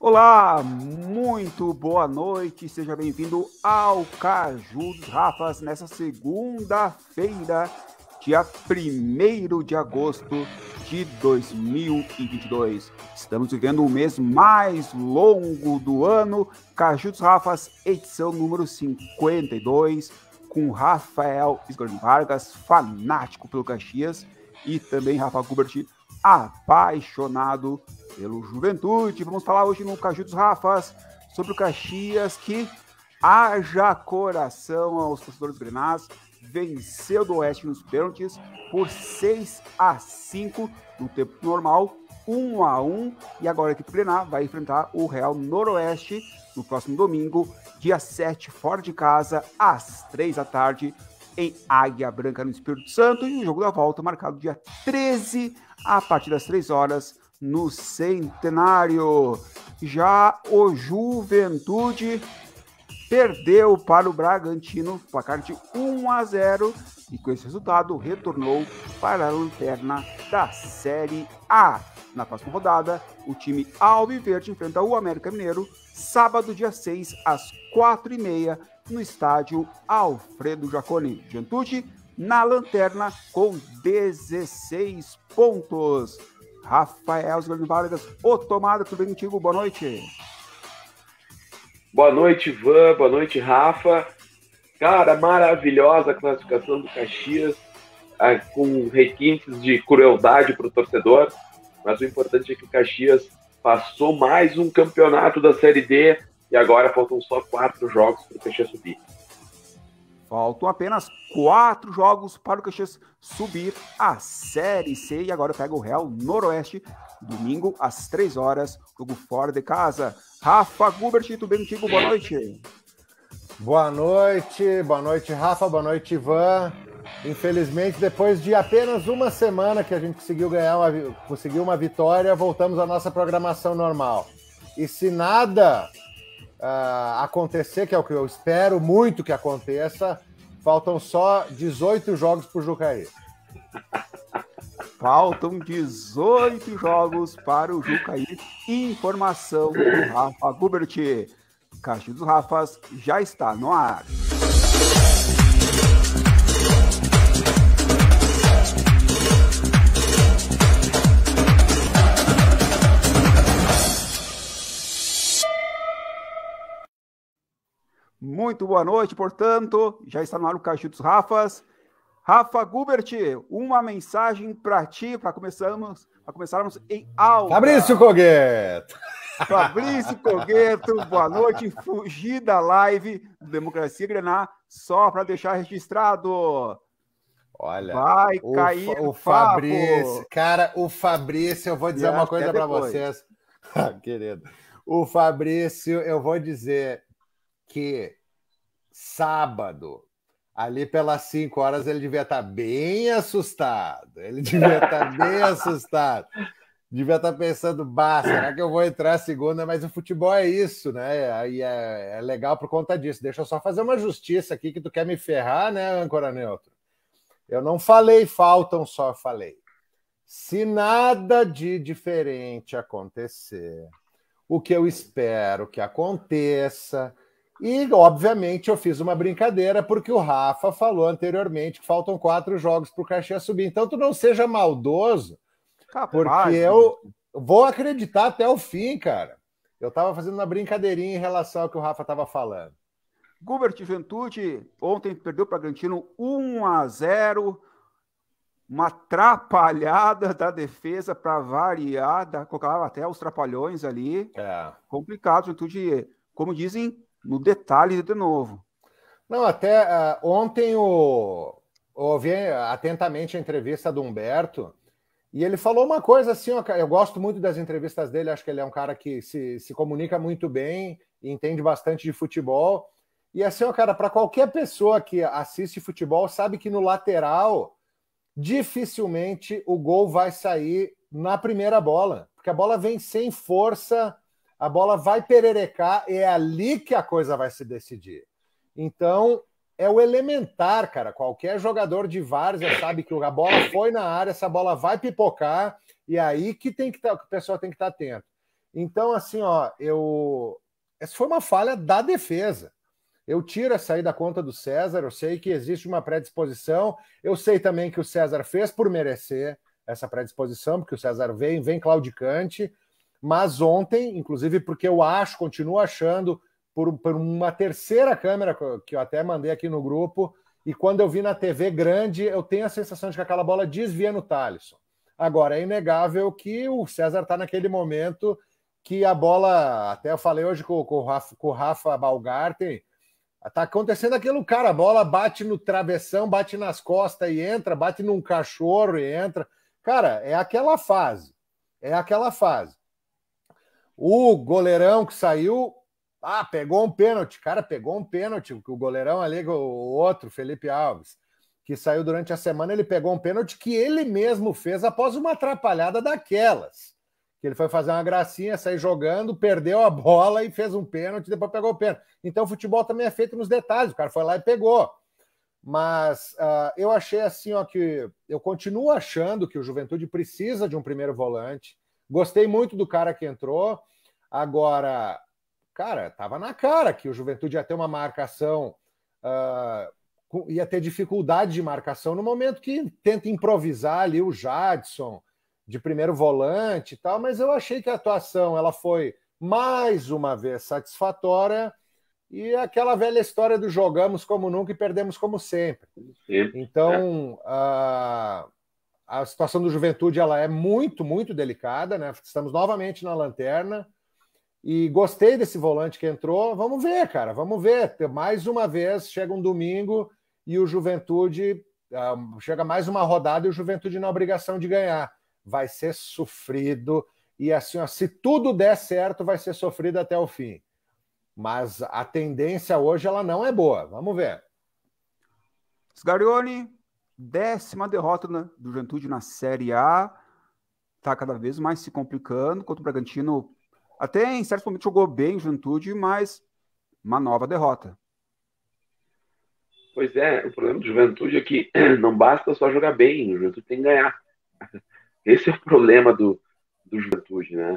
Olá, muito boa noite, seja bem-vindo ao Caju dos Rafas nessa segunda-feira, dia 1º de agosto de 2022. Estamos vivendo o mês mais longo do ano, Caju dos Rafas, edição número 52, com Rafael Sgorn Vargas, fanático pelo Caxias, e também Rafa Gubert, apaixonado pelo Juventude. Vamos falar hoje no Caju dos Rafas sobre o Caxias, que haja coração aos torcedores grenás, venceu do Oeste nos pênaltis por 6-5 no tempo normal, 1-1, e agora a equipe grená vai enfrentar o Real Noroeste no próximo domingo, dia 7, fora de casa, às 3 da tarde, em Águia Branca, no Espírito Santo, e o jogo da volta marcado dia 13, a partir das 3 horas, no Centenário. Já o Juventude perdeu para o Bragantino, placar de 1-0, e com esse resultado retornou para a lanterna da Série A. Na próxima rodada, o time alviverde enfrenta o América Mineiro, sábado, dia 6, às 4h30, no estádio Alfredo Jaconi. Juventude na lanterna com 16 pontos. Rafael Sgorn Vargas, o Tomada, tudo bem contigo? Boa noite. Boa noite, Ivan. Boa noite, Rafa. Cara, maravilhosa a classificação do Caxias, com requintes de crueldade para o torcedor, mas o importante é que o Caxias passou mais um campeonato da Série D e agora faltam só 4 jogos para o Caxias subir. Faltam apenas 4 jogos para o Caxias subir a Série C, e agora pega o Real Noroeste, domingo às 3 horas, jogo fora de casa. Rafa Gubert, tudo bem contigo? Boa noite. Boa noite, Rafa, boa noite, Ivan. Infelizmente, depois de apenas uma semana que a gente conseguiu uma vitória, voltamos à nossa programação normal. E se nada acontecer, que é o que eu espero muito que aconteça, faltam só 18 jogos para o Jucaí. Faltam 18 jogos para o Jucaí. Informação do Rafa Gubert. Caju dos Rafas já está no ar. Muito boa noite, portanto, já está no ar o Caju dos Rafas. Rafa Gubert, uma mensagem para ti, para começarmos em alta. Fabrício Cogueto, boa noite. Fugi da live do Democracia Grená só para deixar registrado. Olha, vai cair o Fabrício. Cara, o Fabrício, eu vou dizer uma coisa para vocês. Querido, o Fabrício, eu vou dizer que sábado, ali pelas 5 horas, ele devia estar bem assustado. Devia estar pensando, será que eu vou entrar segunda? Mas o futebol é isso, né? Aí é legal por conta disso. Deixa eu só fazer uma justiça aqui, que tu quer me ferrar, né, âncora neutro? Eu não falei faltam, só falei. Se nada de diferente acontecer, o que eu espero que aconteça. E, obviamente, eu fiz uma brincadeira, porque o Rafa falou anteriormente que faltam 4 jogos para o Caxias subir. Então, tu não seja maldoso, porque eu vou acreditar até o fim, cara. Eu estava fazendo uma brincadeirinha em relação ao que o Rafa estava falando. Gubert, Juventude, ontem perdeu para o Bragantino 1-0, uma atrapalhada da defesa para variar, colocava até os trapalhões ali. Complicado, Juventude, como dizem, no detalhe de novo. Não, até ontem eu ouvi atentamente a entrevista do Humberto, e ele falou uma coisa assim, eu gosto muito das entrevistas dele, acho que ele é um cara que se comunica muito bem e entende bastante de futebol. E assim, cara, para qualquer pessoa que assiste futebol, sabe que no lateral dificilmente o gol vai sair na primeira bola, porque a bola vem sem força, a bola vai pererecar, e é ali que a coisa vai se decidir. Então, é o elementar, cara. Qualquer jogador de várzea sabe que a bola foi na área, essa bola vai pipocar, e aí que o pessoal tem que estar atento. Então, assim, ó, essa foi uma falha da defesa. Eu tiro essa aí da conta do César, eu sei que existe uma predisposição, eu sei também que o César fez por merecer essa predisposição, porque o César vem claudicante, mas ontem, inclusive porque eu continuo achando, por uma terceira câmera, que eu até mandei aqui no grupo, e quando eu vi na TV grande, eu tenho a sensação de que aquela bola desvia no Thalisson. Agora, é inegável que o César está naquele momento que a bola, até eu falei hoje com o Rafa Balgarten, tá acontecendo aquilo, cara, a bola bate no travessão, bate nas costas e entra, bate num cachorro e entra. Cara, é aquela fase. É aquela fase. O goleirão que saiu, pegou um pênalti. Cara, pegou um pênalti. O goleirão ali, o outro, Felipe Alves, que saiu durante a semana, ele pegou um pênalti que ele mesmo fez após uma atrapalhada daquelas. Que ele foi fazer uma gracinha, sair jogando, perdeu a bola e fez um pênalti, depois pegou o pênalti. Então o futebol também é feito nos detalhes, o cara foi lá e pegou. Mas eu achei assim, ó, que eu continuo achando que o Juventude precisa de um primeiro volante. Gostei muito do cara que entrou. Agora, cara, tava na cara que o Juventude ia ter uma marcação, ia ter dificuldade de marcação no momento que tenta improvisar ali o Jadson de primeiro volante e tal, mas eu achei que a atuação ela foi mais uma vez satisfatória e aquela velha história do jogamos como nunca e perdemos como sempre. Então, a situação do Juventude ela é muito, muito delicada, né? Estamos novamente na lanterna e gostei desse volante que entrou. Vamos ver, cara, vamos ver. Mais uma vez, chega um domingo e o Juventude chega mais uma rodada e o Juventude na obrigação de ganhar. Vai ser sofrido e assim, ó, se tudo der certo, vai ser sofrido até o fim. Mas a tendência hoje ela não é boa. Vamos ver. Sgarione, 10ª derrota do Juventude na Série A. Tá cada vez mais se complicando. Contra o Bragantino, até em certos momentos jogou bem o Juventude, mas uma nova derrota. Pois é, o problema do Juventude é que não basta só jogar bem, o Juventude tem que ganhar. Esse é o problema do Juventude, né?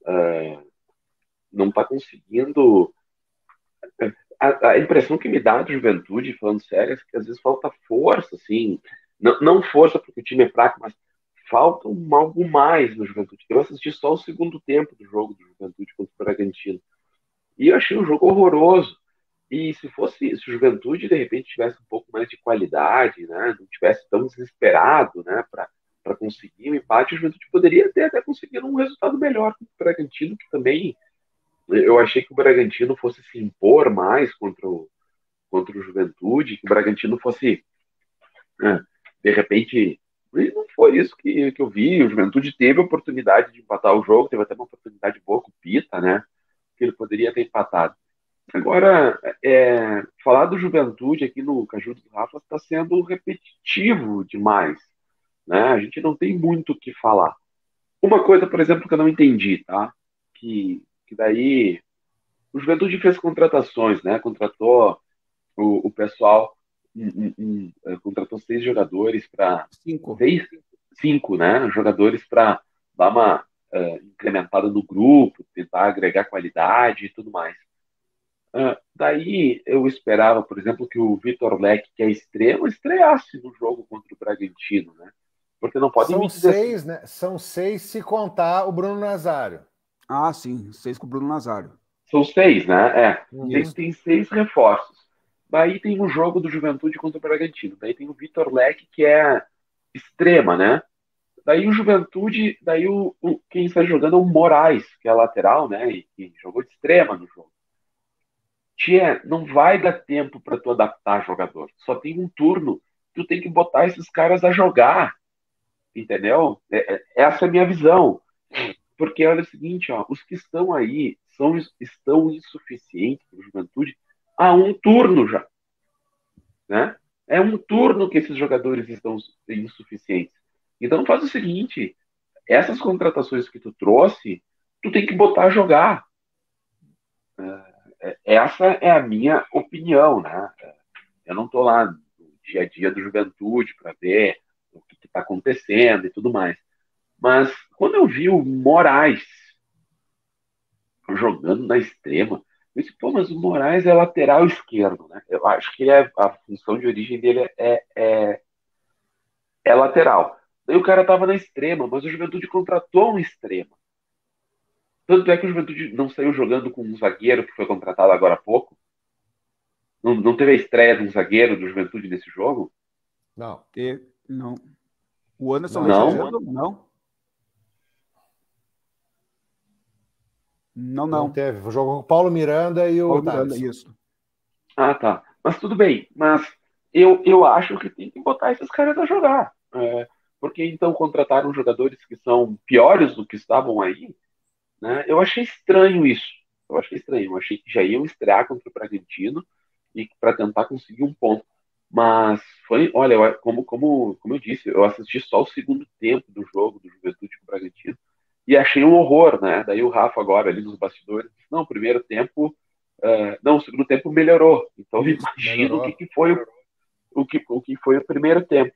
Não está conseguindo. A impressão que me dá do Juventude, falando sério, é que às vezes falta força, assim. Não força porque o time é fraco, mas falta algo mais no Juventude. Eu assisti só o segundo tempo do jogo do Juventude contra o Bragantino. E eu achei um jogo horroroso. E se o Juventude, de repente, tivesse um pouco mais de qualidade, né? Não tivesse tão desesperado, né? Para conseguir um empate, o Juventude poderia ter até conseguido um resultado melhor que o Bragantino, que também eu achei que o Bragantino fosse se impor mais contra o Juventude, que o Bragantino fosse, né, de repente, e não foi isso que eu vi. O Juventude teve a oportunidade de empatar o jogo, teve até uma oportunidade boa com o Pita, né? Que ele poderia ter empatado. Agora, falar do Juventude aqui no Caju do Rafa está sendo repetitivo demais, né? A gente não tem muito o que falar. Uma coisa, por exemplo, que eu não entendi, tá? Que daí o Juventude fez contratações, né? Contratou o pessoal, contratou 6 jogadores para 5, né? Jogadores para dar uma incrementada no grupo, tentar agregar qualidade e tudo mais. Daí eu esperava, por exemplo, que o Vitor Leque, que é extremo, estreasse no jogo contra o Bragantino, né? Porque não podem São 6, assim, né? São 6 se contar o Bruno Nazário. Ah, sim, 6 com o Bruno Nazário. São 6, né? Tem 6 reforços. Daí tem o jogo do Juventude contra o Bragantino. Daí tem o Vitor Leque, que é extrema, né? Daí o Juventude, quem está jogando é o Moraes, que é lateral, né? E jogou de extrema no jogo. Tia, não vai dar tempo para tu adaptar jogador. Só tem um turno. Tu tem que botar esses caras a jogar. Entendeu? Essa é a minha visão. Porque olha o seguinte, ó, os que estão aí estão insuficientes para o Juventude há um turno já. Né? É um turno que esses jogadores estão insuficientes. Então faz o seguinte, essas contratações que tu trouxe, tu tem que botar a jogar. Essa é a minha opinião, né? Eu não estou lá no dia a dia do Juventude para ver o que está acontecendo e tudo mais. Mas quando eu vi o Moraes jogando na extrema. Eu disse, pô, mas o Moraes é lateral esquerdo, né? Eu acho que a função de origem dele é lateral. Daí o cara tava na extrema, mas o Juventude contratou um extrema. Tanto é que o Juventude não saiu jogando com um zagueiro que foi contratado agora há pouco. Não teve a estreia de um zagueiro do Juventude nesse jogo? Não. Não. O Anderson Não, Leite não. jogando? Não. Não, Não não. teve. Jogou com o Paulo Miranda e o Paulo Miranda, Thaleson. isso. Ah, tá. Mas tudo bem. Mas eu acho que tem que botar esses caras a jogar. Porque então contrataram jogadores que são piores do que estavam aí, né? Eu achei estranho isso. Eu achei estranho. Eu achei que já iam estrear contra o Bragantino e para tentar conseguir um ponto. Mas foi, olha, como eu disse, eu assisti só o segundo tempo do jogo do Juventude com o Bragantino e achei um horror, né? Daí o Rafa agora ali nos bastidores disse, não, o primeiro tempo, não, o segundo tempo melhorou. Então eu Isso, imagino melhorou. o que foi o primeiro tempo.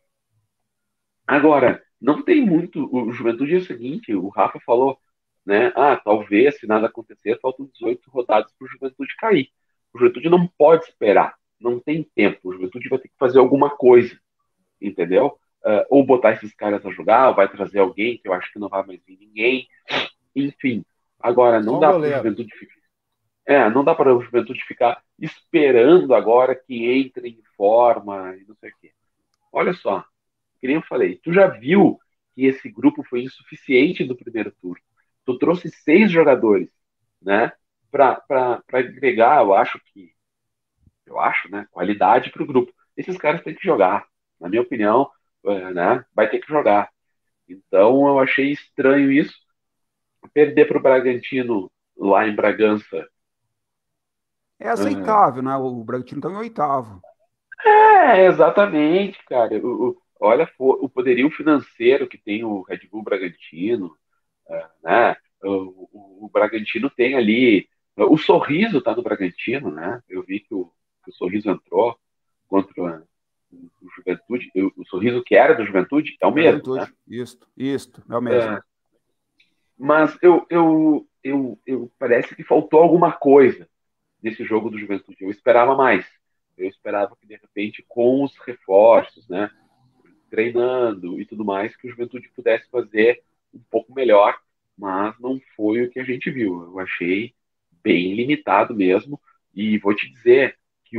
Agora, não tem muito. O Juventude é o seguinte: o Rafa falou, né? Ah, talvez, se nada acontecer, faltam 18 rodadas para o Juventude cair. O Juventude não pode esperar, não tem tempo. O Juventude vai ter que fazer alguma coisa, entendeu? Ou botar esses caras a jogar, ou vai trazer alguém, que eu acho que não vai mais vir ninguém. Enfim, agora, não Só um dá para o goleiro. Juventude ficar. Não dá para o Juventude ficar esperando agora que entre em forma e não sei o quê. Olha só, que nem eu falei, tu já viu que esse grupo foi insuficiente no primeiro turno. Tu trouxe 6 jogadores, né, para agregar, eu acho, né, qualidade para o grupo. Esses caras têm que jogar, na minha opinião, né, vai ter que jogar. Então eu achei estranho isso, perder para o Bragantino lá em Bragança. É aceitável, né? O Bragantino está em oitavo. Exatamente, cara. Olha o poderio financeiro que tem o Red Bull Bragantino, né? O Bragantino tem ali. O Sorriso tá no Bragantino, né? Eu vi que o Sorriso entrou contra o Juventude. O Sorriso que era do Juventude é o É o mesmo, né? Juventude. Isto, é o mesmo. Mas eu parece que faltou alguma coisa nesse jogo do Juventude. Eu esperava mais. Eu esperava que, de repente, com os reforços, né? Treinando e tudo mais, que o Juventude pudesse fazer um pouco melhor, mas não foi o que a gente viu. Eu achei bem limitado mesmo, e vou te dizer que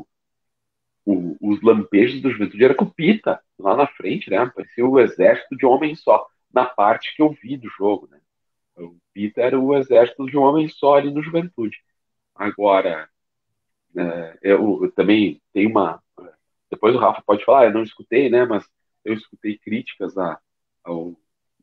os lampejos do Juventude era com o Pita, lá na frente, né? Parecia o exército de um homem só, na parte que eu vi do jogo, né? O Pita era o exército de um homem só ali no Juventude. Agora, eu também tenho uma. Depois o Rafa pode falar, eu não escutei, né? Mas eu escutei críticas ao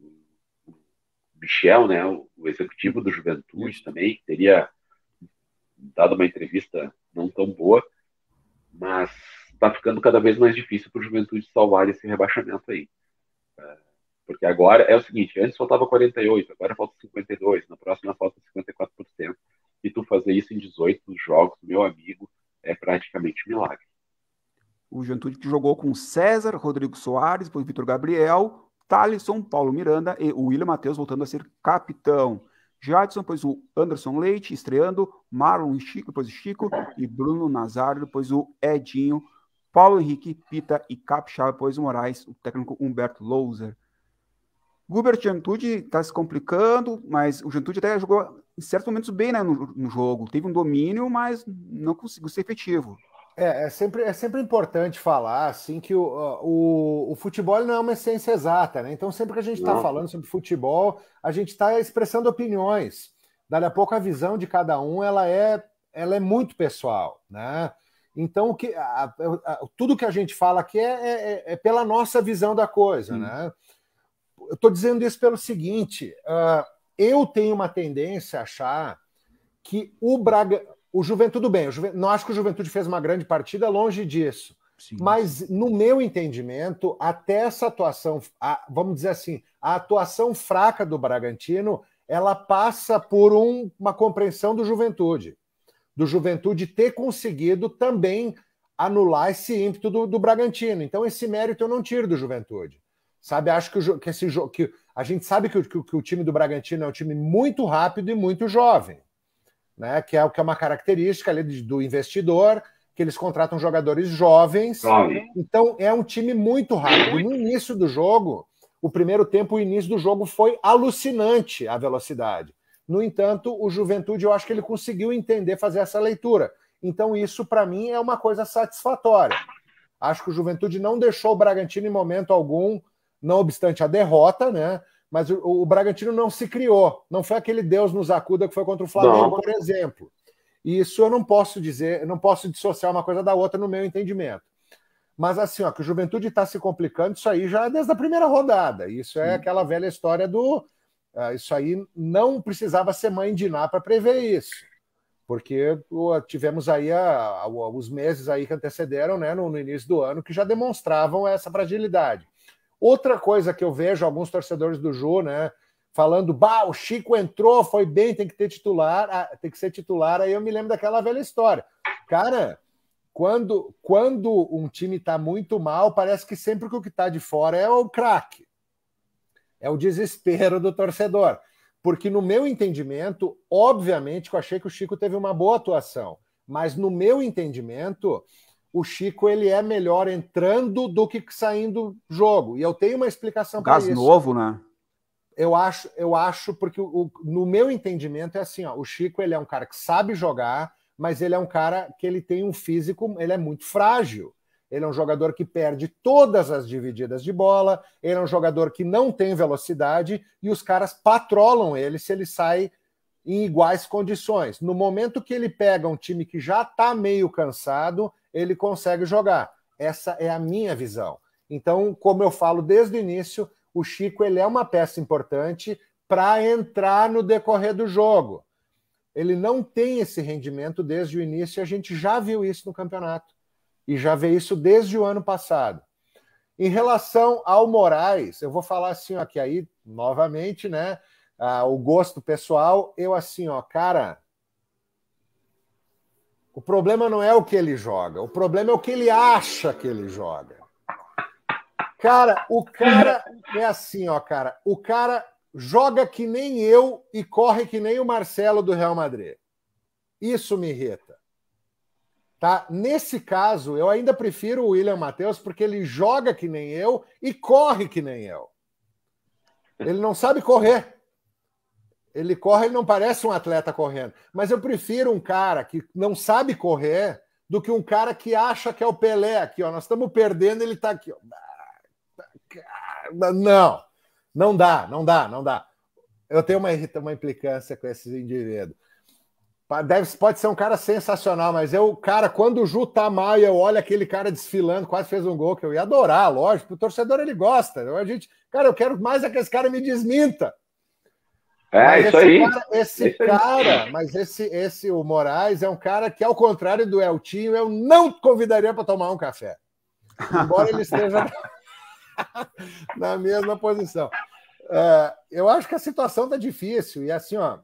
Michel, né? O executivo do Juventude Isso. também, que teria dado uma entrevista não tão boa, mas está ficando cada vez mais difícil para o Juventude salvar esse rebaixamento aí. Porque agora é o seguinte, antes faltava 48, agora falta 52, na próxima falta 54%. E tu fazer isso em 18 jogos, meu amigo, é praticamente um milagre. O Juventude que jogou com César, Rodrigo Soares, depois Vitor Gabriel, Thalisson, Paulo Miranda e o William Matheus voltando a ser capitão. Jadson, depois o Anderson Leite estreando, Marlon e Chico, depois o Chico, e Bruno Nazário, depois o Edinho, Paulo Henrique, Pita e Capixaba, depois o Moraes, o técnico Humberto Louser. Gilbert Juventude está se complicando, mas o Juventude até jogou em certos momentos bem, né, no jogo. Teve um domínio, mas não conseguiu ser efetivo. É sempre importante falar assim que o futebol não é uma ciência exata, né? Então, sempre que a gente está falando sobre futebol, a gente está expressando opiniões. Daqui a pouco a visão de cada um ela é muito pessoal, né? Então, tudo que a gente fala aqui é pela nossa visão da coisa, né? Eu estou dizendo isso pelo seguinte: eu tenho uma tendência a achar que o Juventude, não acho que o Juventude fez uma grande partida, longe disso. Sim. Mas, no meu entendimento, até essa atuação, vamos dizer assim, a atuação fraca do Bragantino, ela passa por uma compreensão do Juventude ter conseguido também anular esse ímpeto do Bragantino. Então, esse mérito eu não tiro do Juventude. sabe? Acho que esse jogo, que a gente sabe que o time do Bragantino é um time muito rápido e muito jovem, né? Que é uma característica ali do investidor, que eles contratam jogadores jovens. Então é um time muito rápido. No início do jogo, o primeiro tempo, o início do jogo foi alucinante a velocidade. No entanto, o Juventude, eu acho que ele conseguiu entender, fazer essa leitura. Então isso, para mim, é uma coisa satisfatória. Acho que o Juventude não deixou o Bragantino em momento algum, não obstante a derrota, né? Mas o Bragantino não se criou. Não foi aquele Deus nos acuda que foi contra o Flamengo, por exemplo. E isso eu não posso dizer, eu não posso dissociar uma coisa da outra no meu entendimento. Mas assim, ó, que o Juventude está se complicando, isso aí já é desde a primeira rodada. Isso é aquela velha história do... isso aí não precisava ser mãe de Ná para prever isso. Porque tivemos aí os meses aí que antecederam, né, no início do ano, que já demonstravam essa fragilidade. Outra coisa que eu vejo alguns torcedores do Ju, né, falando, o Chico entrou, foi bem, tem que ter titular, tem que ser titular, aí eu me lembro daquela velha história. Cara, quando um time está muito mal, parece que sempre que o que está de fora é o craque. É o desespero do torcedor. Porque no meu entendimento, obviamente, eu achei que o Chico teve uma boa atuação, mas no meu entendimento, o Chico ele é melhor entrando do que saindo do jogo. E eu tenho uma explicação para isso. Gás novo, né? Eu acho porque no meu entendimento é assim, ó, o Chico ele é um cara que sabe jogar, mas ele é um cara que ele tem um físico, ele é muito frágil. Ele é um jogador que perde todas as divididas de bola, ele é um jogador que não tem velocidade e os caras patrolam ele se ele sai em iguais condições. No momento que ele pega um time que já está meio cansado, ele consegue jogar. Essa é a minha visão. Então, como eu falo desde o início, o Chico ele é uma peça importante para entrar no decorrer do jogo. Ele não tem esse rendimento desde o início e a gente já viu isso no campeonato. E já vê isso desde o ano passado. Em relação ao Moraes, eu vou falar assim, ó, que aí, novamente, né, o gosto pessoal, eu assim, ó, cara, o problema não é o que ele joga, o problema é o que ele acha que ele joga. Cara, o cara é assim, ó, cara, o cara joga que nem eu e corre que nem o Marcelo do Real Madrid. Isso me irrita. Tá? Nesse caso, eu ainda prefiro o William Matheus porque ele joga que nem eu e corre que nem eu. Ele não sabe correr. Ele corre, ele não parece um atleta correndo. Mas eu prefiro um cara que não sabe correr do que um cara que acha que é o Pelé aqui, ó. Nós estamos perdendo, ele está aqui, ó. Não dá. Eu tenho uma implicância com esses indivíduos. Pode ser um cara sensacional, mas cara, quando o Ju tá mal e eu olho aquele cara desfilando, quase fez um gol, que eu ia adorar, lógico, o torcedor ele gosta. Cara, eu quero mais é que esse cara me desminta. Mas isso aí. O Moraes é um cara que, ao contrário do Eltinho, eu não convidaria para tomar um café. Embora ele esteja na mesma posição. Eu acho que a situação tá difícil. E assim, ó.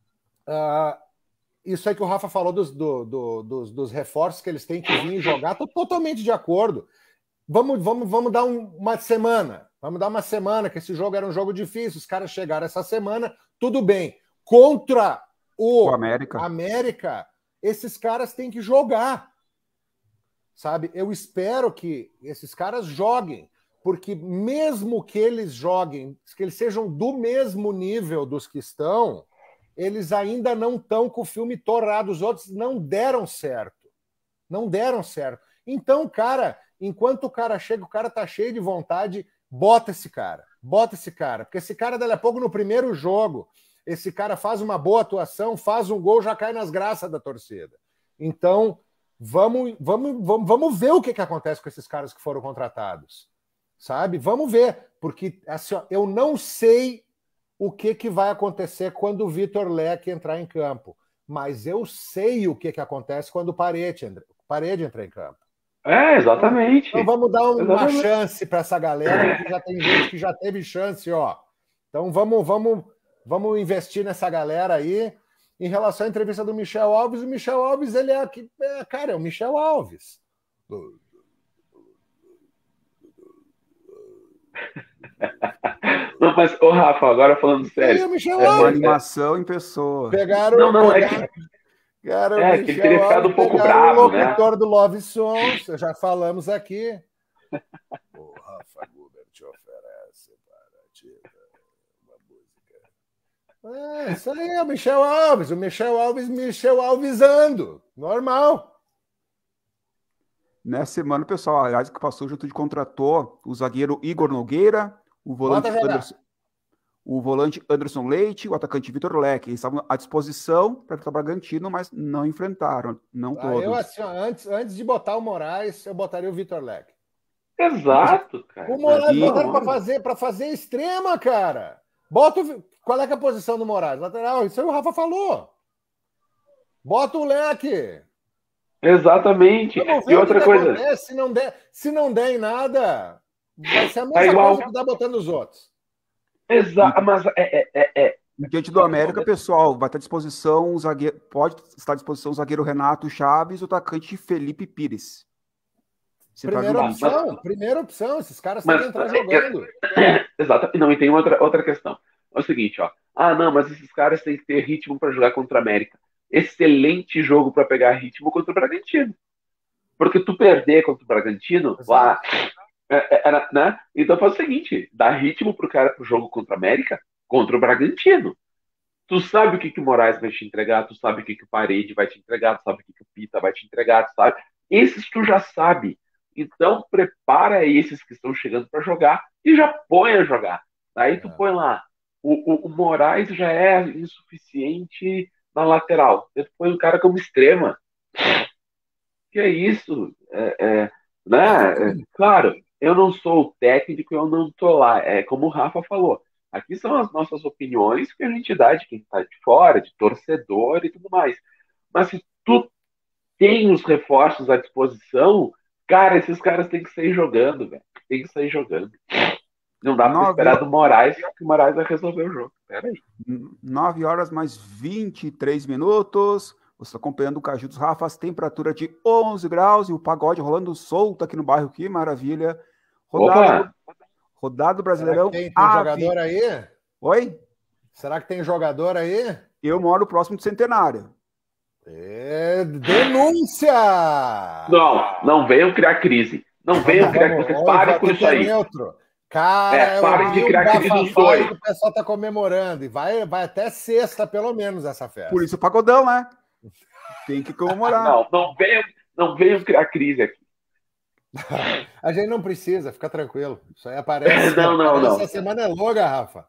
Isso aí que o Rafa falou dos reforços que eles têm que vir jogar, estou totalmente de acordo. Vamos dar uma semana. Vamos dar uma semana, que esse jogo era um jogo difícil. Os caras chegaram essa semana, tudo bem. Contra o América, esses caras têm que jogar. Sabe? Eu espero que esses caras joguem, porque mesmo que eles joguem, que eles sejam do mesmo nível dos que estão, eles ainda não estão com o filme torrado. Os outros não deram certo. Não deram certo. Então, cara, enquanto o cara chega, o cara tá cheio de vontade, bota esse cara. Porque esse cara, daqui a pouco, no primeiro jogo, esse cara faz uma boa atuação, faz um gol, já cai nas graças da torcida. Então, vamos ver o que acontece com esses caras que foram contratados. Sabe? Vamos ver. Porque, assim, ó, eu não sei o que vai acontecer quando o Vitor Leque entrar em campo. Mas eu sei o que acontece quando o Parede entrar em campo. Exatamente. Então vamos dar uma chance para essa galera, porque já tem gente que já teve chance, ó. Então vamos investir nessa galera aí. Em relação à entrevista do Michel Alves, o Michel Alves, ele é o Michel Alves. Não, mas, ô Rafa, agora falando sério. Michel É uma Alves. animação em pessoa. Pegaram, Não, pegaram que ele teria ficado um pouco pegaram bravo, o locutor do Love Songs, já falamos aqui. O Rafa Guber te oferece para ti uma música. Isso aí é o Michel Alvesando. Normal. Nessa semana, o pessoal, aliás, que passou, o Juventude contratou o zagueiro Igor Nogueira, o volante Anderson Leite, o atacante Vitor Leque. Eles estavam à disposição para o Bragantino, mas não enfrentaram, não todos. Eu, assim, antes de botar o Moraes, eu botaria o Vitor Leque. Exato, cara. O Moraes botaram para fazer extrema, cara. Qual é que é a posição do Moraes? Lateral, isso aí o Rafa falou. Bota o Leque. Exatamente. E outra coisa. Acontece, se não der em nada, vai ser a mesma coisa que tá botando os outros. Exato, mas diante do América, pessoal, vai estar à disposição pode estar à disposição o zagueiro Renato Chaves e o atacante Felipe Pires. Primeira opção, esses caras têm que entrar jogando. Exato. Não, e tem outra questão. É o seguinte, ó. Não, mas esses caras têm que ter ritmo para jogar contra o América. Excelente jogo para pegar ritmo contra o Bragantino. Porque tu perder contra o Bragantino, né? Então faz o seguinte, dá ritmo pro jogo contra o América, contra o Bragantino. Tu sabe o que o Moraes vai te entregar, tu sabe o que o Parede vai te entregar, tu sabe o que o Pita vai te entregar, tu sabe? Esses tu já sabe. Então prepara esses que estão chegando para jogar e já põe a jogar. Aí tu põe lá, o Moraes já é insuficiente na lateral. Tu põe um cara como extrema. Que é isso? Né? Claro, eu não sou o técnico, eu não tô lá. É como o Rafa falou. Aqui são as nossas opiniões que a gente dá de quem está de fora, de torcedor e tudo mais. Mas se tu tem os reforços à disposição, cara, esses caras têm que sair jogando, velho. Tem que sair jogando. Não dá para esperar do Moraes, que o Moraes vai resolver o jogo. Peraí. 9 horas mais 23 minutos. Você está acompanhando o Caju dos Rafas, temperatura de 11 graus e o pagode rolando solto aqui no bairro. Que maravilha. Rodado Brasileirão. Tem jogador aí? Oi? Será que tem jogador aí? Eu moro próximo do Centenário. Denúncia! Não venham criar crise. Não venham criar crise. Vocês parem com isso aí. Neutro. Cara, parem de criar crise dos dois. O pessoal tá comemorando. E vai até sexta, pelo menos, essa festa. Por isso o pagodão, né? Tem que comemorar. Não venham criar crise aqui. A gente não precisa, fica tranquilo. Isso aí aparece. Não. Essa semana é longa, Rafa.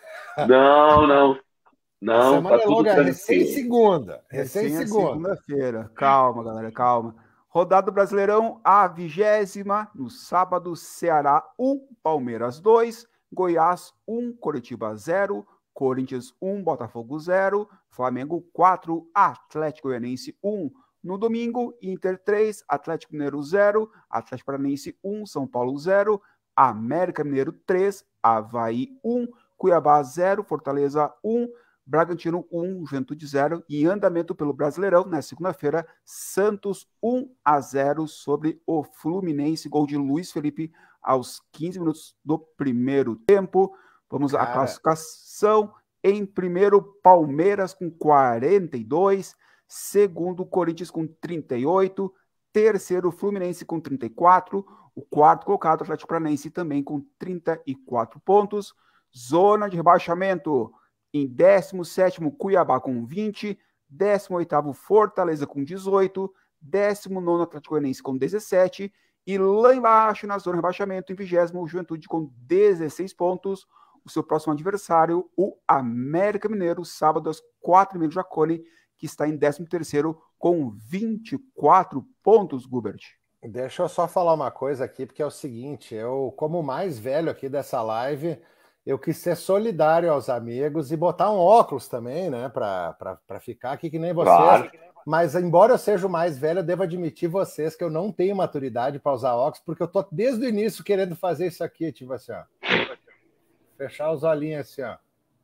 Não. Semana tá é longa, tudo recém-segunda. Segunda-feira. Calma, galera, calma. Rodada do Brasileirão, a 20ª. No sábado, Ceará 1, Palmeiras 2, Goiás 1, Coritiba 0, Corinthians 1, Botafogo 0, Flamengo 4, Atlético Goianiense 1. No domingo, Inter 3, Atlético Mineiro 0, Atlético Paranaense 1, São Paulo 0, América Mineiro 3, Avaí 1, Cuiabá 0, Fortaleza 1, Bragantino 1, Juventude 0 e andamento pelo Brasileirão na segunda-feira, Santos 1-0 sobre o Fluminense, gol de Luiz Felipe aos 15 minutos do primeiro tempo. Vamos à classificação. Em primeiro, Palmeiras com 42, segundo, Corinthians com 38, terceiro, Fluminense com 34, o quarto colocado, Atlético Paranaense também com 34 pontos. Zona de rebaixamento, em 17º, Cuiabá com 20, 18º, Fortaleza com 18, 19º, Atlético Goianiense com 17, e lá embaixo, na zona de rebaixamento, em 20º, Juventude com 16 pontos. O seu próximo adversário, o América Mineiro, sábado às 4h30 do Jacone, que está em 13º com 24 pontos, Gubert. Deixa eu só falar uma coisa aqui, porque é o seguinte, eu, como o mais velho aqui dessa live, eu quis ser solidário aos amigos e botar um óculos também, né, para ficar aqui que nem vocês. Claro. Mas, embora eu seja o mais velho, eu devo admitir vocês que eu não tenho maturidade para usar óculos, porque eu tô desde o início querendo fazer isso aqui, tipo assim, ó. Fechar os olhinhos assim, ó.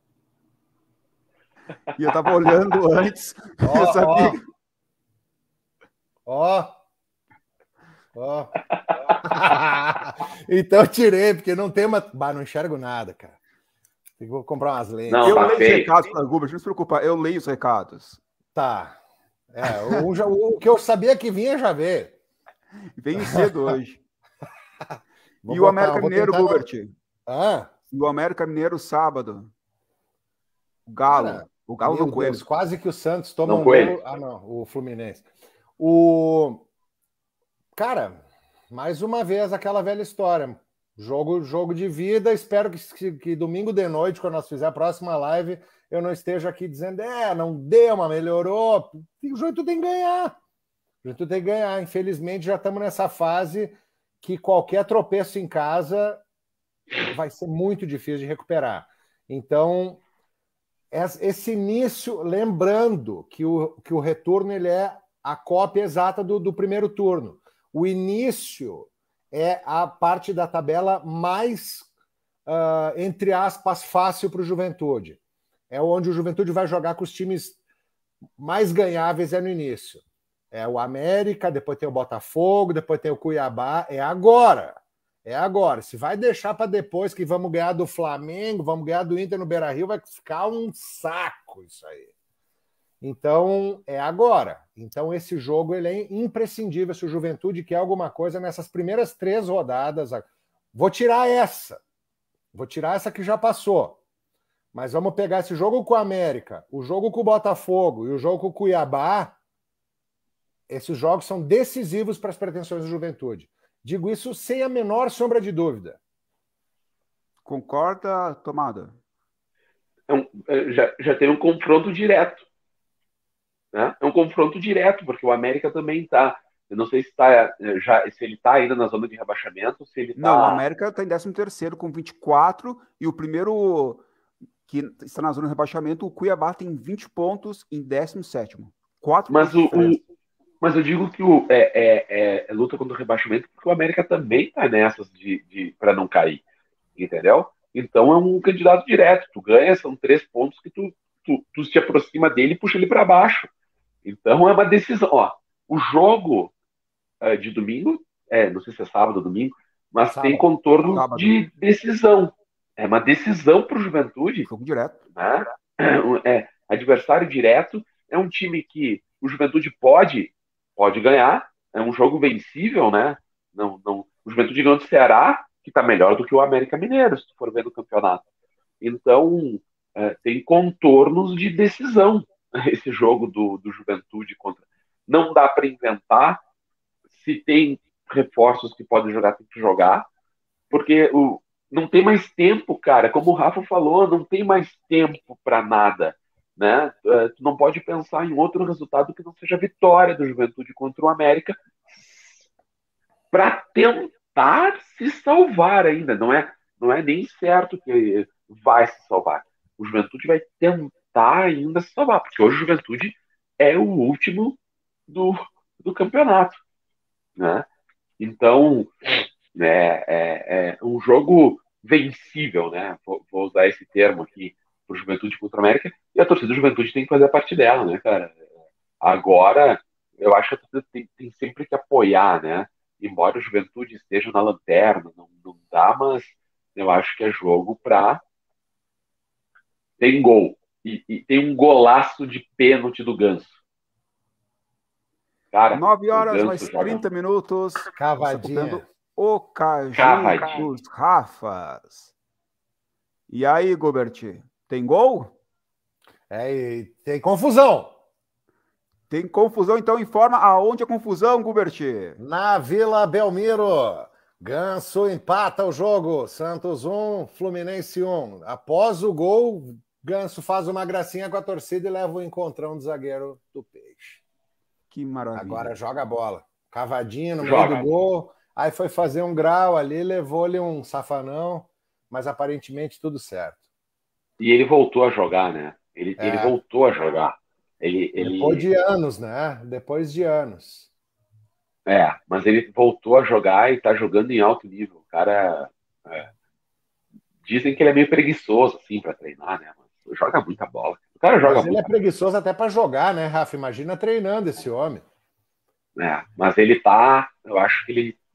E eu tava olhando antes. Ó. Então eu tirei, porque não tem uma. Bah, não enxergo nada, cara. Vou comprar umas lentes. Não, Eu tá leio os feio. recados para Gubert, não se preocupa, eu leio os recados. Tá. O que eu sabia que vinha já veio. Venho cedo hoje. Vou E o botar, América vou Mineiro, tentar não- Gubert? Ah, E o América Mineiro sábado. O Galo. cara, O Galo meu do Coelho. Deus, quase que o Santos toma Não, um Coelho. gol. Ah, não, o Fluminense. Cara, mais uma vez aquela velha história. Jogo de vida. Espero que domingo de noite, quando nós fizer a próxima live, eu não esteja aqui dizendo, não deu, mas melhorou. O Juventude tem que ganhar. O Juventude tem que ganhar. Infelizmente, já estamos nessa fase que qualquer tropeço em casa vai ser muito difícil de recuperar. Então, esse início, lembrando que o retorno ele é a cópia exata do primeiro turno. O início é a parte da tabela mais, entre aspas, fácil para o Juventude. É onde o Juventude vai jogar com os times mais ganháveis no início. É o América, depois tem o Botafogo, depois tem o Cuiabá. É agora. Se vai deixar para depois que vamos ganhar do Flamengo, vamos ganhar do Inter no Beira-Rio, vai ficar um saco isso aí. Então, é agora. Então, esse jogo ele é imprescindível se o Juventude quer alguma coisa nessas primeiras 3 rodadas. Vou tirar essa que já passou. Mas vamos pegar esse jogo com o América, o jogo com o Botafogo e o jogo com o Cuiabá. Esses jogos são decisivos para as pretensões do Juventude. Digo isso sem a menor sombra de dúvida. Concorda, Tomada? Já tem um confronto direto. Né? É um confronto direto, porque o América também está. Eu não sei se ele está ainda na zona de rebaixamento, se ele tá... Não, o América está em 13º com 24 e o primeiro que está na zona de rebaixamento, o Cuiabá tem 20 pontos em 17º. 4 Mas pontos. Mas eu digo que é luta contra o rebaixamento porque o América também está nessas para não cair, entendeu? Então é um candidato direto. Tu ganha, são 3 pontos que tu se aproxima dele e puxa ele para baixo. Então é uma decisão. Ó, o jogo de domingo, não sei se é sábado ou domingo, mas Sábado. tem contorno Sábado. de decisão. É uma decisão para o Juventude. Jogo direto. Né? Adversário direto. É um time que o Juventude pode ganhar. É um jogo vencível, né? O Juventude ganhou do Ceará, que está melhor do que o América Mineiro, se tu for ver no campeonato. Então, tem contornos de decisão esse jogo do Juventude contra. Não dá para inventar. Se tem reforços que podem jogar, tem que jogar. Porque não tem mais tempo, cara. Como o Rafa falou, não tem mais tempo para nada. Né? Tu não pode pensar em outro resultado que não seja a vitória do Juventude contra o América para tentar se salvar ainda. Não é nem certo que vai se salvar. O Juventude vai tentar ainda se salvar, porque hoje o Juventude é o último do campeonato. Né? Então, é um jogo vencível, né? Vou usar esse termo aqui para o Juventude contra o América, e a torcida do Juventude tem que fazer a parte dela, né, cara? Agora, eu acho que a torcida tem sempre que apoiar, né? Embora o Juventude esteja na lanterna, não dá, mas eu acho que é jogo para... Tem gol, e tem um golaço de pênalti do Ganso. Cara, 9 horas Ganso mais 30 minutos. Cavadinha. O Caju dos Rafas. E aí, Gobert? Tem gol? E tem confusão. Tem confusão, então informa aonde a confusão, Gubert? Na Vila Belmiro. Ganso empata o jogo. Santos 1, Fluminense 1. Após o gol, Ganso faz uma gracinha com a torcida e leva o encontrão do zagueiro do Peixe. Que maravilha. Agora joga a bola. Cavadinho no meio do gol. Aí foi fazer um grau ali, levou-lhe um safanão, mas aparentemente tudo certo. E ele voltou a jogar, né? Ele voltou a jogar. Depois de anos, né? Depois de anos. Mas ele voltou a jogar e tá jogando em alto nível. O cara... Dizem que ele é meio preguiçoso, assim, pra treinar, né? Mas joga muita bola. O cara joga muito. Ele é preguiçoso até pra jogar, né, Rafa? Imagina treinando esse homem. Mas ele tá... Eu acho que ele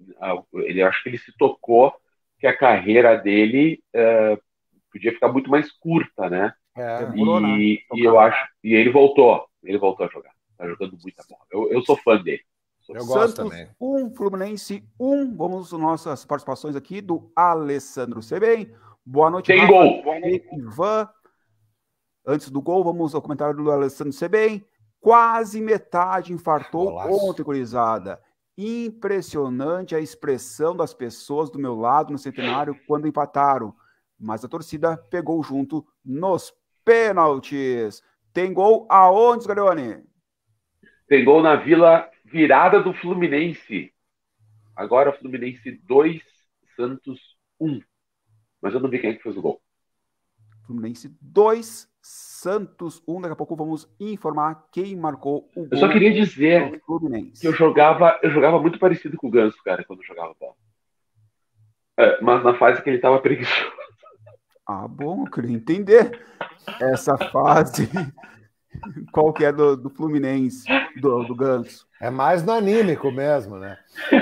Ele acho que ele se tocou que a carreira dele podia ficar muito mais curta, né? Demorou, né? E eu acho. E ele voltou. Ele voltou a jogar. Tá jogando muita bola. Eu sou fã dele. Eu gosto Santos também. 1, Fluminense 1. Vamos às nossas participações aqui do Alessandro Sebem. Boa noite, Tem Rafa. gol. Boa noite, Ivan. Antes do gol, vamos ao comentário do Alessandro Sebem. Quase metade infartou ontem, gurizada. Impressionante a expressão das pessoas do meu lado no Centenário quando empataram. Mas a torcida pegou junto nos pênaltis. Tem gol aonde, Scarione? Tem gol na Vila, virada do Fluminense. Agora Fluminense 2, Santos 1. Mas eu não vi quem é que fez o gol. Fluminense 2, Santos 1. Daqui a pouco vamos informar quem marcou o gol. Eu só queria dizer que eu jogava muito parecido com o Ganso, cara, quando eu jogava bola. Mas na fase que ele tava preguiçoso. Ah, bom, eu queria entender essa fase. Qual que é do Fluminense, do Ganso? É mais no anímico mesmo, né?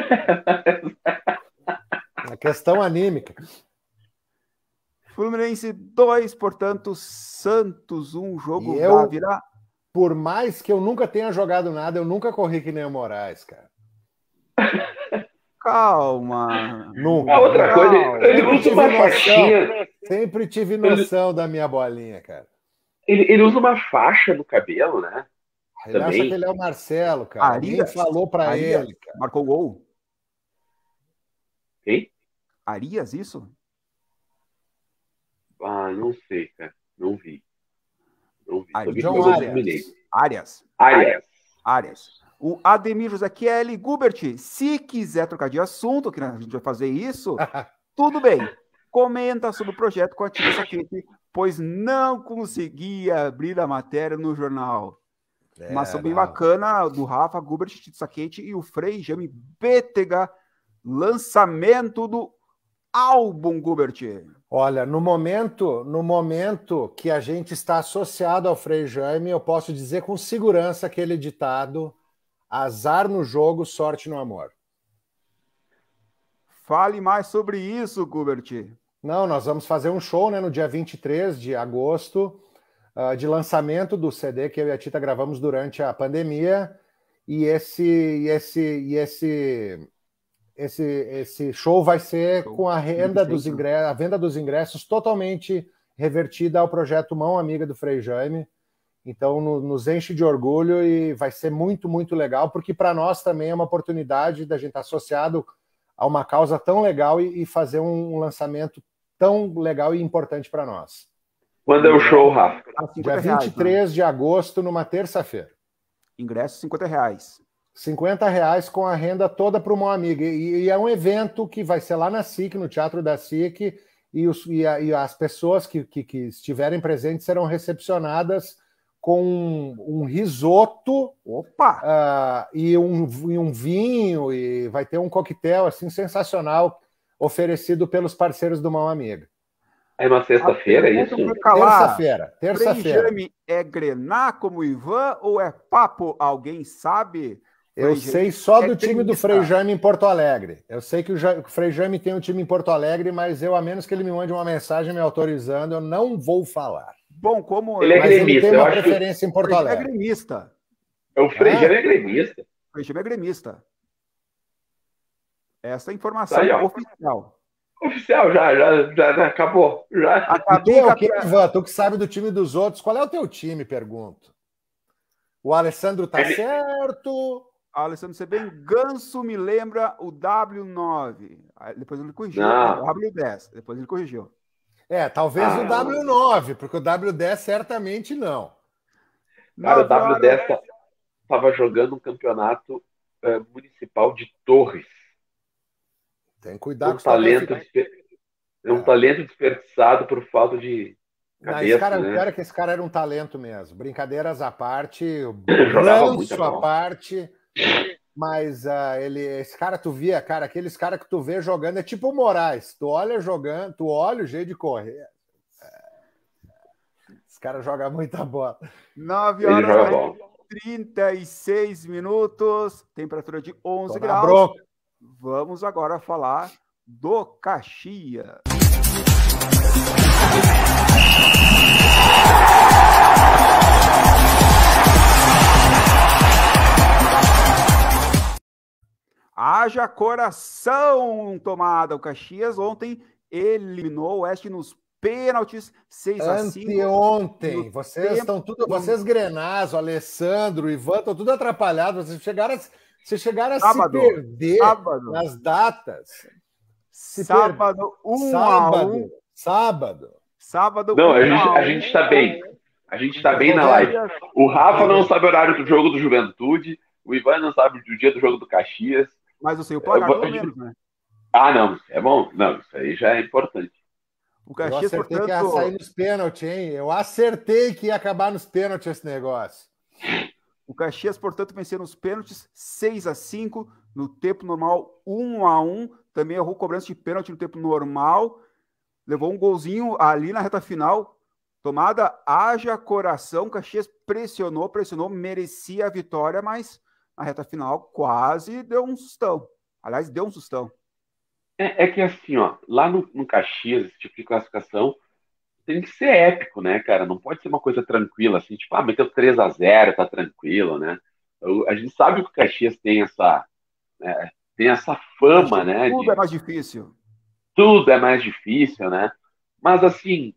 A questão anímica. Fluminense 2, portanto, Santos 1, jogo vai virar. Por mais que eu nunca tenha jogado nada, eu nunca corri que nem o Moraes, cara. Calma. Nunca. Outra coisa, ele usa uma faixinha. Sempre tive noção da minha bolinha, cara. Ele usa uma faixa no cabelo, né? Ele acha que ele é o Marcelo, cara. Arias, alguém falou pra ele, cara. Marcou gol. Quem? Arias, isso? Ah, não sei, cara. Não vi. João Arias. O Ademir José Kelly, Gubert, se quiser trocar de assunto, que a gente vai fazer isso, tudo bem. Comenta sobre o projeto com a Tita Saquete, pois não conseguia abrir a matéria no jornal. Mas foi bem bacana do Rafa, Gubert, Tita Saquete e o Frei Jame Bétega, lançamento do álbum, Gubert. Olha, no momento que a gente está associado ao Frei Jaime, eu posso dizer com segurança aquele ditado: azar no jogo, sorte no amor. Fale mais sobre isso, Gubert. Não, nós vamos fazer um show, né, no dia 23 de agosto, de lançamento do CD que eu e a Tita gravamos durante a pandemia, e esse show vai ser com a venda dos ingressos totalmente revertida ao projeto Mão Amiga do Frei Jaime. Então, nos enche de orgulho e vai ser muito, muito legal, porque para nós também é uma oportunidade da gente estar associado a uma causa tão legal e fazer um lançamento tão legal e importante para nós. Quando é o show, Rafa? Dia 23 de agosto, numa terça-feira. Ingresso R$50. R$50 com a renda toda para o Mão Amiga. E é um evento que vai ser lá na SIC, no Teatro da SIC, e as pessoas que estiverem presentes serão recepcionadas com um risoto e um vinho, e vai ter um coquetel assim, sensacional oferecido pelos parceiros do Mão Amiga. É uma sexta-feira, é isso? Terça-feira. Frei Jaime é grená como o Ivan ou é papo? Alguém sabe? Eu sei só do time do Frei Jaime em Porto Alegre. Eu sei que o Frei Jaime tem um time em Porto Alegre, mas a menos que ele me mande uma mensagem me autorizando, eu não vou falar. Bom, como ele é gremista, ele tem uma preferência em Porto Alegre. É gremista. O Frei Jaime é gremista. O Frei Jaime é gremista. Essa é a informação oficial. Oficial, já acabou. Acabei o quê, Ivan? Tu que sabe do time dos outros. Qual é o teu time, pergunto? O Alessandro tá certo? Alessandro, você bem, Ganso me lembra o W9. Depois ele corrigiu. O W10. Depois ele corrigiu. Talvez o W9, porque o W10 certamente não. Cara, o W10 estava jogando um campeonato municipal de Torres. Tem que cuidar com um talento desperdiçado por falta de cabeça, né? Cara, que esse cara era um talento mesmo. Brincadeiras à parte, ranço à parte, mas esse cara, tu via, cara, aqueles caras que tu vê jogando, é tipo o Moraes. Tu olha jogando, tu olha o jeito de correr. Esse cara joga muita bola. 9h36 minutos, temperatura de 11 graus. Vamos agora falar do Caxias. Haja coração, tomada. O Caxias ontem eliminou o Oeste nos pênaltis, 6-5. Anteontem. Vocês estão tudo. Vocês, Grenazo, Alessandro, Ivan, estão tudo atrapalhados. Vocês chegaram a Sábado, se perder sábado. nas datas. Sábado, 1-1. Sábado. Não, a gente está bem. A gente está bem na live. O Rafa não sabe o horário do jogo do Juventude. O Ivan não sabe o dia do jogo do Caxias. Mas eu sei o placar, pelo menos, né? Ah, não. É bom? Não, isso aí já é importante. O Caxias, eu acertei portanto... que ia sair nos pênaltis, hein? Eu acertei que ia acabar nos pênaltis esse negócio. O Caxias, portanto, venceu nos pênaltis 6-5, no tempo normal 1-1. Também errou cobrança de pênalti no tempo normal. Levou um golzinho ali na reta final. Tomada, haja coração. O Caxias pressionou, merecia a vitória, mas na reta final quase deu um sustão. Aliás, deu um sustão. É que assim, ó, lá no Caxias, esse tipo de classificação tem que ser épico, né, cara? Não pode ser uma coisa tranquila, assim, tipo, meteu 3-0, tá tranquilo, né? A gente sabe que o Caxias tem essa fama, né? Tudo é mais difícil. Tudo é mais difícil, né? Mas, assim,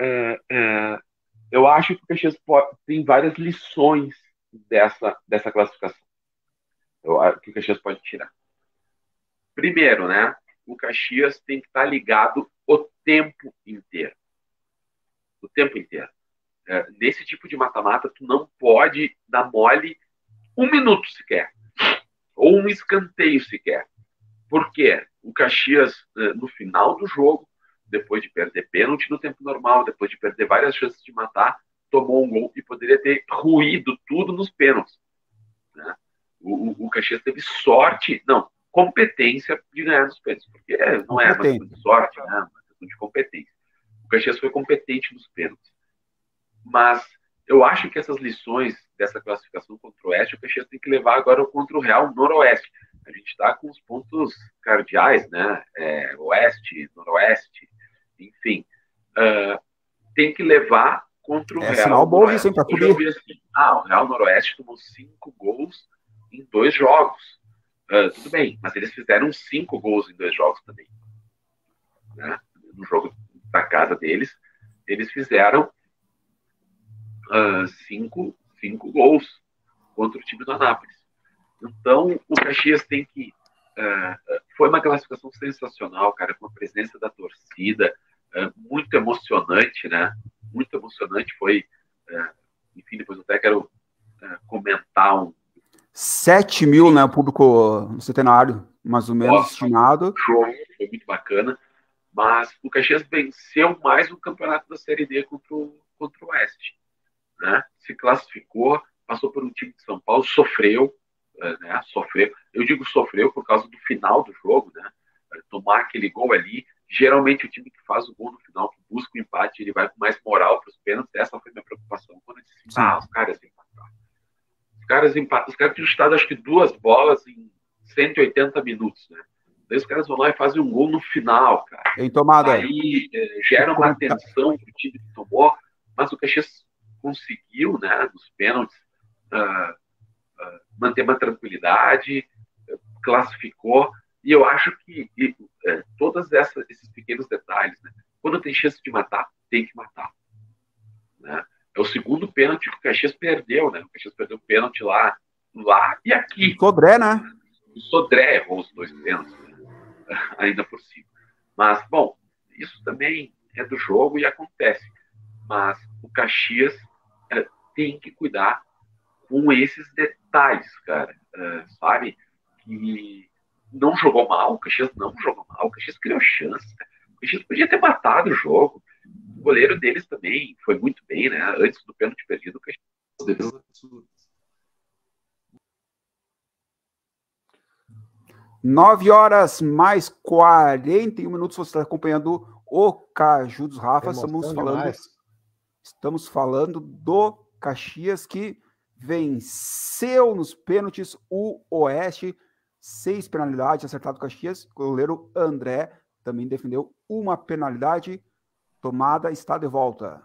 eu acho que o Caxias tem várias lições dessa classificação que o Caxias pode tirar. Primeiro, né? O Caxias tem que estar ligado o tempo inteiro. O tempo inteiro. Nesse tipo de mata-mata, tu não pode dar mole 1 minuto sequer. Ou um escanteio sequer. Por quê? O Caxias, no final do jogo, depois de perder pênalti no tempo normal, depois de perder várias chances de matar, tomou um gol e poderia ter ruído tudo nos pênaltis. Né? O Caxias teve sorte, não, competência de ganhar nos pênaltis, porque não é uma questão de sorte, né? É uma questão de competência. O Caxias foi competente nos pênaltis. Mas eu acho que essas lições dessa classificação contra o Oeste, o Caxias tem que levar agora contra o Real Noroeste. A gente está com os pontos cardeais, né? Oeste, Noroeste, enfim. Tem que levar contra o Real sinal bom Noroeste. isso, hein, para subir. O Real Noroeste tomou 5 gols em 2 jogos. Tudo bem, mas eles fizeram 5 gols em 2 jogos também. Né? No jogo da casa deles, eles fizeram 5 gols contra o time do Anápolis. Então, o Caxias tem que... foi uma classificação sensacional, cara, com a presença da torcida, muito emocionante, né? Muito emocionante. Foi... enfim, depois eu até quero comentar 7 mil, né, o público no Centenário, mais ou menos, estimado. Jogo, foi muito bacana. Mas o Caxias venceu mais o campeonato da Série D contra o Oeste. Né? Se classificou, passou por um time de São Paulo, sofreu. Né? Sofreu. Eu digo sofreu por causa do final do jogo, né? Tomar aquele gol ali. Geralmente o time que faz o gol no final, que busca o empate, ele vai com mais moral para os pênaltis. Essa foi a minha preocupação. Quando eu disse, os caras empataram. Os caras tinham chutado acho que 2 bolas em 180 minutos, né? Daí os caras vão lá e fazem um gol no final, cara. Em tomada. Aí gera uma tensão pro time que tomou, mas o Caxias conseguiu, né, nos pênaltis, manter uma tranquilidade, classificou, e eu acho que todos esses pequenos detalhes, né, quando tem chance de matar, tem que matar. Né? É o segundo pênalti que o Caxias perdeu, né? O Caxias perdeu o pênalti lá e aqui. Sodré, né? O Sodré errou os 2 pênaltis, né? Ainda por cima. Mas, bom, isso também é do jogo e acontece. Mas o Caxias tem que cuidar com esses detalhes, cara. Sabe? Que não jogou mal, o Caxias não jogou mal, o Caxias criou chances. O Caxias podia ter matado o jogo. O goleiro deles também foi muito bem, né? Antes do pênalti perdido, o Caxias defesas absurdas. 9h mais 41 minutos. Você está acompanhando o Caju dos Rafa. Estamos falando do Caxias, que venceu nos pênaltis o Oeste. 6 penalidades, acertado Caxias. O goleiro André também defendeu uma penalidade. Tomada está de volta.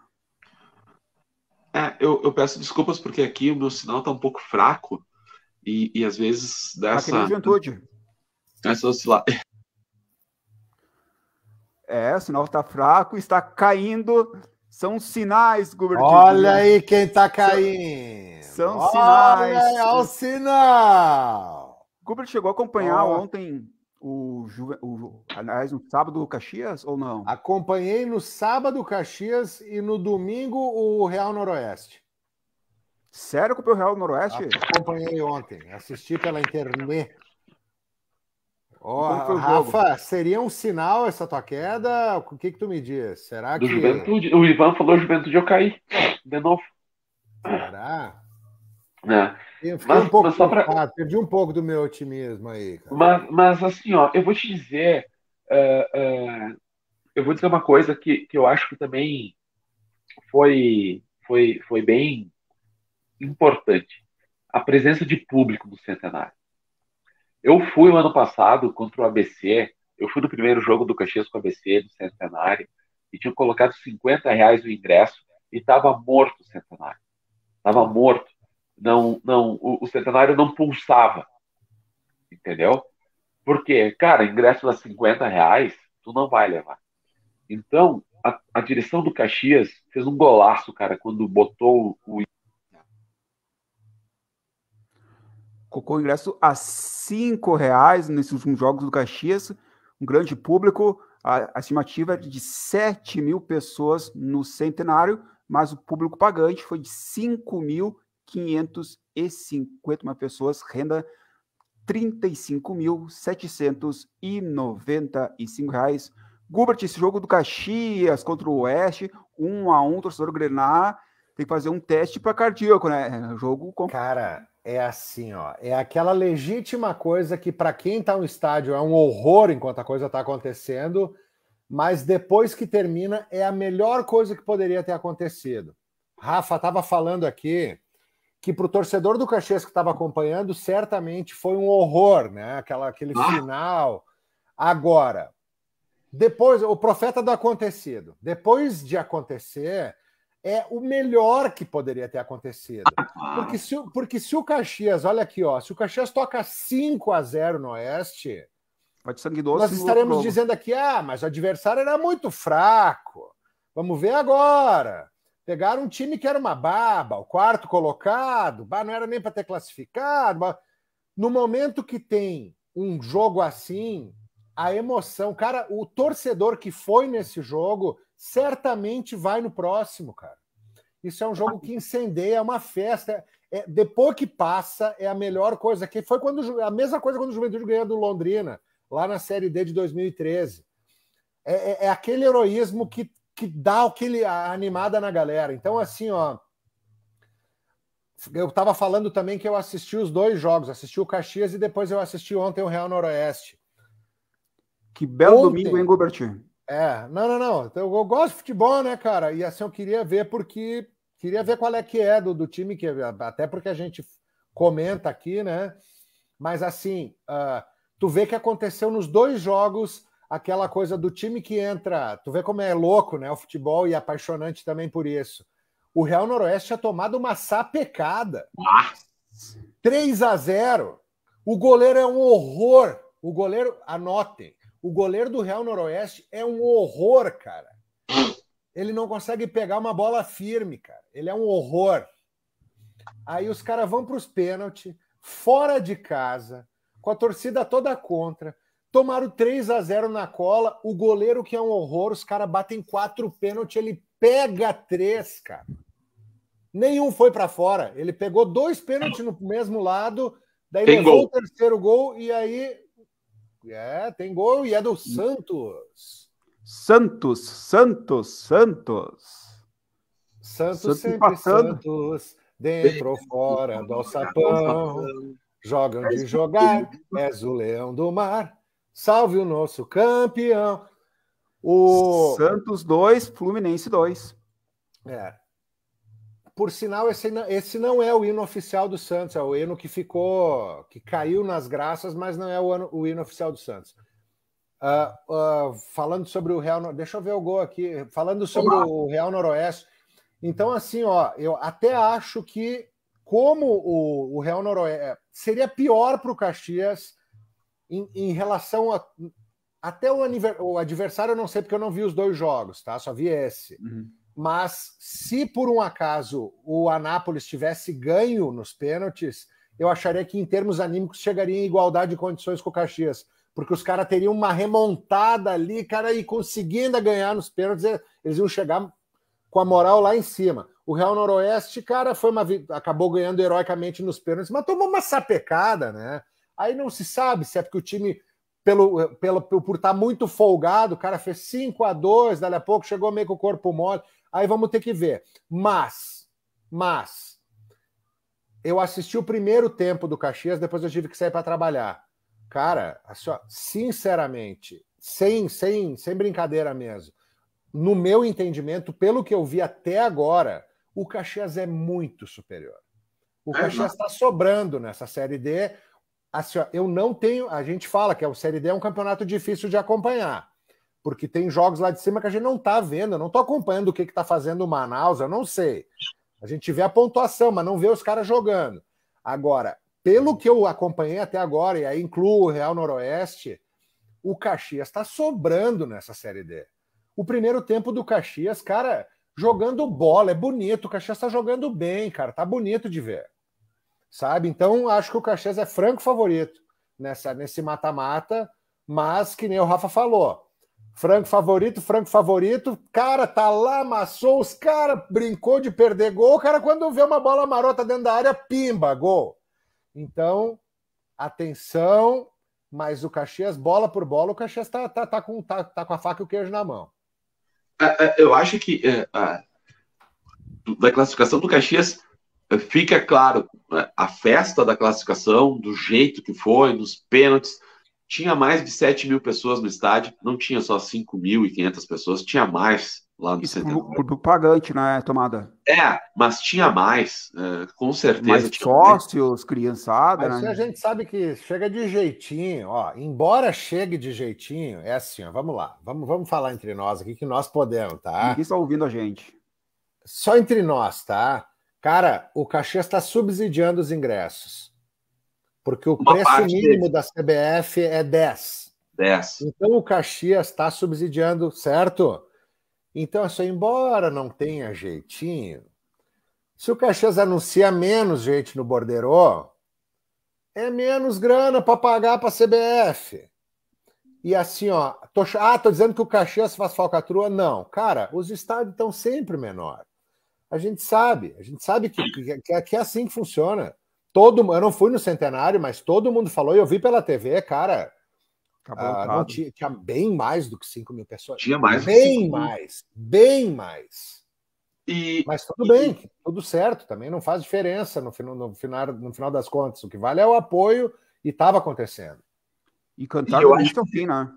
Eu peço desculpas porque aqui o meu sinal está um pouco fraco e às vezes Tá que nem Juventude. Essa oscilar. O sinal está fraco, está caindo. São sinais, Gubert. Olha aí quem está caindo. São sinais. Olha o sinal. Gubert chegou a acompanhar ontem aliás, no sábado o Caxias ou não? Acompanhei no sábado o Caxias e no domingo o Real Noroeste. Sério que o Real Noroeste? Acompanhei ontem, assisti pela internet. Rafa, seria um sinal essa tua queda? O que tu me diz? Será que... Juventude. O Ivan falou Juventude, eu caí de novo. Será? Eu fiquei um pouco perdi um pouco do meu otimismo aí, cara. Mas assim, ó, eu vou te dizer, eu vou dizer uma coisa que eu acho que também foi bem importante. A presença de público no Centenário. Eu fui o ano passado contra o ABC, eu fui no primeiro jogo do Caxias com o ABC no Centenário e tinha colocado R$50 no ingresso e estava morto o Centenário. Estava morto. O Centenário não pulsava. Entendeu? Porque, cara, ingresso a R$50, tu não vai levar. Então, a direção do Caxias fez um golaço, cara, quando botou colocou o ingresso a R$5 nesses últimos jogos do Caxias, um grande público, a estimativa é de 7 mil pessoas no Centenário, mas o público pagante foi de 5.550 pessoas, renda R$35.795. Gubert, esse jogo do Caxias contra o Oeste, 1-1, torcedor Grená, tem que fazer um teste para cardíaco, né? Jogo com... Cara, é assim, ó, é aquela legítima coisa que para quem está no estádio é um horror enquanto a coisa está acontecendo, mas depois que termina é a melhor coisa que poderia ter acontecido. Rafa estava falando aqui que para o torcedor do Caxias que estava acompanhando, certamente foi um horror, né? Aquele final. Agora, depois, o profeta do acontecido, depois de acontecer, é o melhor que poderia ter acontecido. Porque se o Caxias, olha aqui, ó, se o Caxias toca 5-0 no Oeste, pode sangue doce, nós estaremos dizendo aqui, mas o adversário era muito fraco. Vamos ver agora. Pegaram um time que era uma baba, o quarto colocado, não era nem para ter classificado. No momento que tem um jogo assim, a emoção, cara, o torcedor que foi nesse jogo certamente vai no próximo, cara. Isso é um jogo que incendeia, é uma festa. Depois que passa, é a melhor coisa. Que foi a mesma coisa quando o Juventude ganhou do Londrina, lá na Série D de 2013. É aquele heroísmo que dá a animada na galera. Então, assim, ó, eu estava falando também que eu assisti os 2 jogos, assisti o Caxias e depois eu assisti ontem o Real Noroeste. Que belo domingo, hein, Gubert? Não. Eu gosto de futebol, né, cara? E assim, eu queria ver qual é que é do time, até porque a gente comenta aqui, né? Mas assim, tu vê que aconteceu nos 2 jogos aquela coisa do time que entra. Tu vê como é louco, né? O futebol e apaixonante também por isso. O Real Noroeste tinha tomado uma sapecada. 3-0. O goleiro é um horror. O goleiro, anotem. O goleiro do Real Noroeste é um horror, cara. Ele não consegue pegar uma bola firme, cara. Ele é um horror. Aí os caras vão para os pênaltis, fora de casa, com a torcida toda contra. Tomaram 3-0 na cola. O goleiro, que é um horror, os caras batem 4 pênaltis, ele pega 3, cara. Nenhum foi para fora. Ele pegou 2 pênaltis no mesmo lado, daí tem levou gol. O terceiro gol e aí... tem gol e é do Santos. Santos sempre passando. Santos, dentro ou fora do alçapão. Jogam de jogar, és o leão do mar. Salve o nosso campeão. Santos 2, Fluminense 2. por sinal, esse não é o hino oficial do Santos, é o hino que caiu nas graças, mas não é o hino oficial do Santos. Falando sobre o Real... Deixa eu ver o gol aqui. Falando sobre o Real Noroeste. Então, assim, ó, eu até acho que como o Real Noroeste seria pior para o Caxias em relação a... Até o adversário eu não sei, porque eu não vi os 2 jogos, tá? Só vi esse. Uhum. Mas se por um acaso o Anápolis tivesse ganho nos pênaltis, eu acharia que em termos anímicos chegaria em igualdade de condições com o Caxias, porque os caras teriam uma remontada ali, cara, e conseguindo ganhar nos pênaltis, eles iam chegar com a moral lá em cima. O Real Noroeste, cara, acabou ganhando heroicamente nos pênaltis, mas tomou uma sapecada, né? Aí não se sabe se é porque o time... por estar muito folgado, o cara fez 5-2, dali a pouco chegou meio com o corpo mole, aí vamos ter que ver. Mas, eu assisti o primeiro tempo do Caxias, depois eu tive que sair para trabalhar. Cara, assim, ó, sinceramente, sem brincadeira mesmo, no meu entendimento, pelo que eu vi até agora, o Caxias é muito superior. O Caxias está sobrando nessa Série D. Assim, ó, eu não tenho... A gente fala que a Série D é um campeonato difícil de acompanhar, porque tem jogos lá de cima que a gente não está vendo. Eu não estou acompanhando o que está fazendo o Manaus, eu não sei. A gente vê a pontuação, mas não vê os caras jogando. Agora, pelo que eu acompanhei até agora, e aí incluo o Real Noroeste, o Caxias está sobrando nessa Série D. O primeiro tempo do Caxias, cara, jogando bola, é bonito. O Caxias está jogando bem, cara, tá bonito de ver. Sabe? Então, acho que o Caxias é franco favorito nesse mata-mata, mas que nem o Rafa falou, franco favorito, cara, tá lá, amassou os caras, brincou de perder gol, cara, quando vê uma bola marota dentro da área, pimba, gol. Então, atenção, mas o Caxias, bola por bola, o Caxias tá com a faca e o queijo na mão. Eu acho que da classificação do Caxias fica claro, a festa da classificação, do jeito que foi, nos pênaltis, tinha mais de 7 mil pessoas no estádio, não tinha só 5.500 pessoas, tinha mais lá no Centenário. Por pagante, né, Tomada? Mas tinha mais, com certeza. Mais tinha sócios, mais. criançada, Mas né? a gente sabe que chega de jeitinho, ó, embora chegue de jeitinho, é assim, ó, vamos lá, vamos falar entre nós aqui que nós podemos, tá? Ninguém está ouvindo a gente. Só entre nós, tá? Cara, o Caxias está subsidiando os ingressos. Porque o preço mínimo da CBF é 10. Então o Caxias está subsidiando, certo? Então, assim, embora não tenha jeitinho, se o Caxias anuncia menos gente no borderô, é menos grana para pagar para a CBF. E assim, ó, tô dizendo que o Caxias faz falcatrua? Não. Cara, os estádios estão sempre menor. A gente sabe que é assim que funciona. Eu não fui no Centenário, mas todo mundo falou, e eu vi pela TV, cara, não tinha bem mais do que 5 mil pessoas. Tinha mais. Bem mais. Mas tudo bem, tudo certo, também não faz diferença no final das contas. O que vale é o apoio, e estava acontecendo. E cantar do início ao fim, né?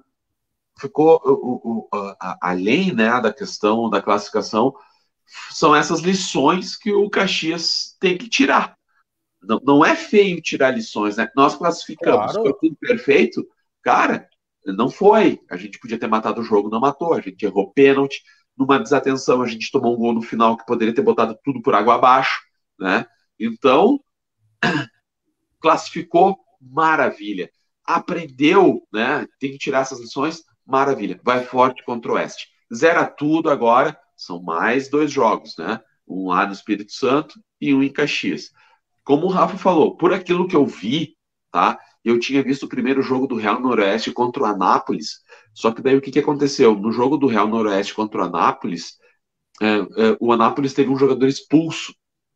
Ficou, além, né, da questão da classificação, são essas lições que o Caxias tem que tirar. Não é feio tirar lições, né? Nós classificamos, claro. Foi tudo perfeito. Cara, não foi. A gente podia ter matado o jogo, não matou. A gente errou pênalti. Numa desatenção, a gente tomou um gol no final que poderia ter botado tudo por água abaixo, né? Então, classificou, maravilha. Aprendeu, né? Tem que tirar essas lições, maravilha. Vai forte contra o Oeste. Zera tudo agora. São mais 2 jogos, né? Um lá no Espírito Santo e um em Caxias. Como o Rafa falou, por aquilo que eu vi, tá? Eu tinha visto o primeiro jogo do Real Noroeste contra o Anápolis, só que daí o que aconteceu? No jogo do Real Noroeste contra o Anápolis, o Anápolis teve um jogador expulso.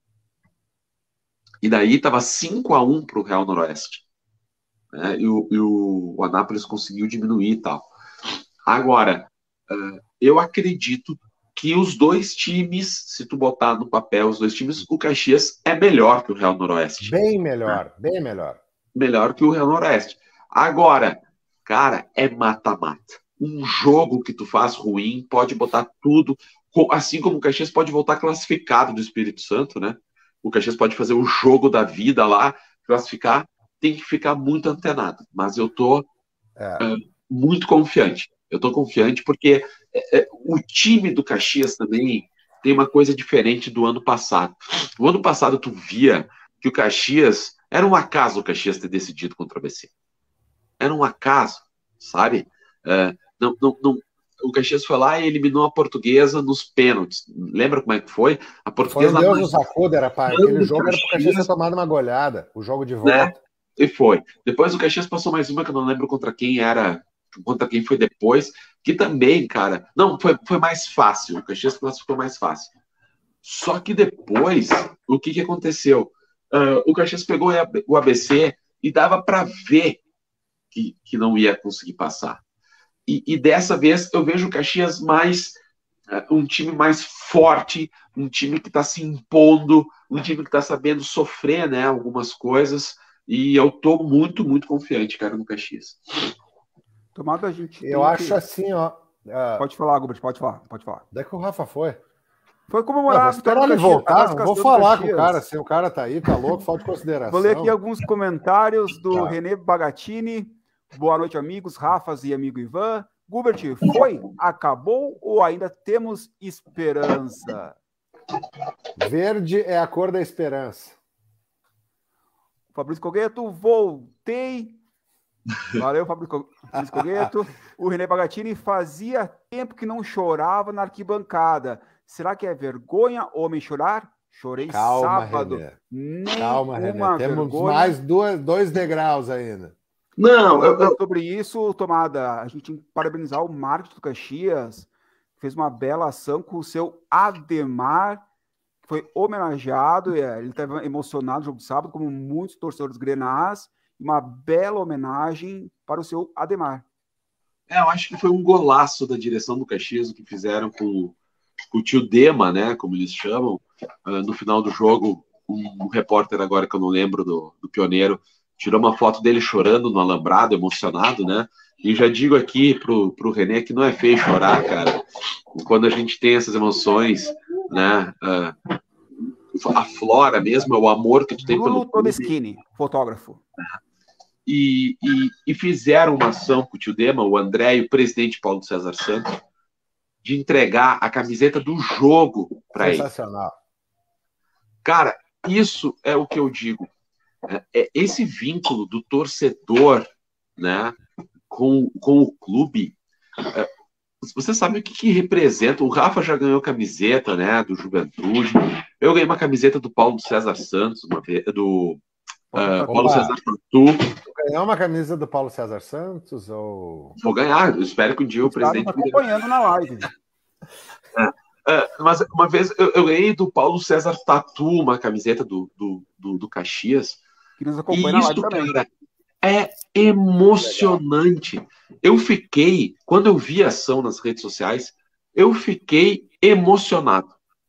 E daí estava 5-1 para o Real Noroeste. Né? E o Anápolis conseguiu diminuir e tal. Agora, eu acredito que os 2 times, se tu botar no papel os 2 times, o Caxias é melhor que o Real Noroeste. Bem melhor, bem melhor. Melhor que o Real Noroeste. Agora, cara, é mata-mata. Um jogo que tu faz ruim, pode botar tudo. Assim como o Caxias pode voltar classificado do Espírito Santo, né? O Caxias pode fazer o jogo da vida lá, classificar, tem que ficar muito antenado. Mas eu tô muito confiante. Eu tô confiante porque o time do Caxias também tem uma coisa diferente do ano passado. O ano passado tu via que o Caxias... Era um acaso o Caxias ter decidido contra o ABC. Era um acaso, sabe? O Caxias foi lá e eliminou a Portuguesa nos pênaltis. Lembra como é que foi? A Portuguesa... Foi o Deus nos acuda, rapaz. Aquele jogo era pro Caxias ter tomado uma goleada. O jogo de volta. Né? E foi. Depois o Caxias passou mais uma, que eu não lembro contra quem era, contra quem foi depois, que também, cara... Não, foi mais fácil. O Caxias classificou mais fácil. Só que depois, o que aconteceu? O Caxias pegou o ABC e dava para ver que não ia conseguir passar. E dessa vez eu vejo o Caxias mais um time mais forte, um time que está se impondo, um time que está sabendo sofrer, né, algumas coisas, e eu estou muito, muito confiante, cara, no Caxias. Tomado a gente. Eu acho assim, ó. Pode falar, Gubert, pode falar. Onde é que o Rafa foi? Foi comemorar. Espera ele voltar, não vou falar com o cara. Se o cara tá aí, tá louco, falta de consideração. Vou ler aqui alguns comentários do René Bagatini. Boa noite, amigos, Rafas e amigo Ivan. Gubert, foi? Acabou ou ainda temos esperança? Verde é a cor da esperança. Fabrício Cogueto, voltei. Valeu, Fabrício Cogueto. O René Bagatini, fazia tempo que não chorava na arquibancada. Será que é vergonha homem chorar? Chorei sábado. René. Calma, René. Temos mais dois degraus ainda. Não, sobre isso, Tomada, a gente tem que parabenizar o marketing do Caxias, que fez uma bela ação com o seu Ademar, que foi homenageado, ele estava emocionado no jogo de sábado, como muitos torcedores grenás, uma bela homenagem para o seu Ademar. Eu acho que foi um golaço da direção do Caxias, o que fizeram com o tio Dema, né, como eles chamam, no final do jogo, um repórter agora que eu não lembro do Pioneiro, tirou uma foto dele chorando no alambrado, emocionado, né? E já digo aqui pro René que não é feio chorar, cara. Quando a gente tem essas emoções, né? A Flora mesmo, é o amor que tu tem pelo clube. Todeschini, fotógrafo. E fizeram uma ação com o tio Dema, o André e o presidente Paulo César Santos, de entregar a camiseta do jogo para ele. Sensacional. Cara, isso é o que eu digo. Esse vínculo do torcedor, né, com o clube, você sabe o que representa? O Rafa já ganhou camiseta, né, do Juventude. Eu ganhei uma camiseta do Paulo César Santos, uma vez, do Paulo César Tatu. Ganhou uma camisa do Paulo César Santos? Ou... Vou ganhar, eu espero que um dia o presidente... Tá acompanhando na live. Mas uma vez eu ganhei do Paulo César Tatu uma camiseta do Caxias. Que nos acompanha na live também. Cara, é emocionante. Eu fiquei, quando eu vi a ação nas redes sociais, eu fiquei emocionado.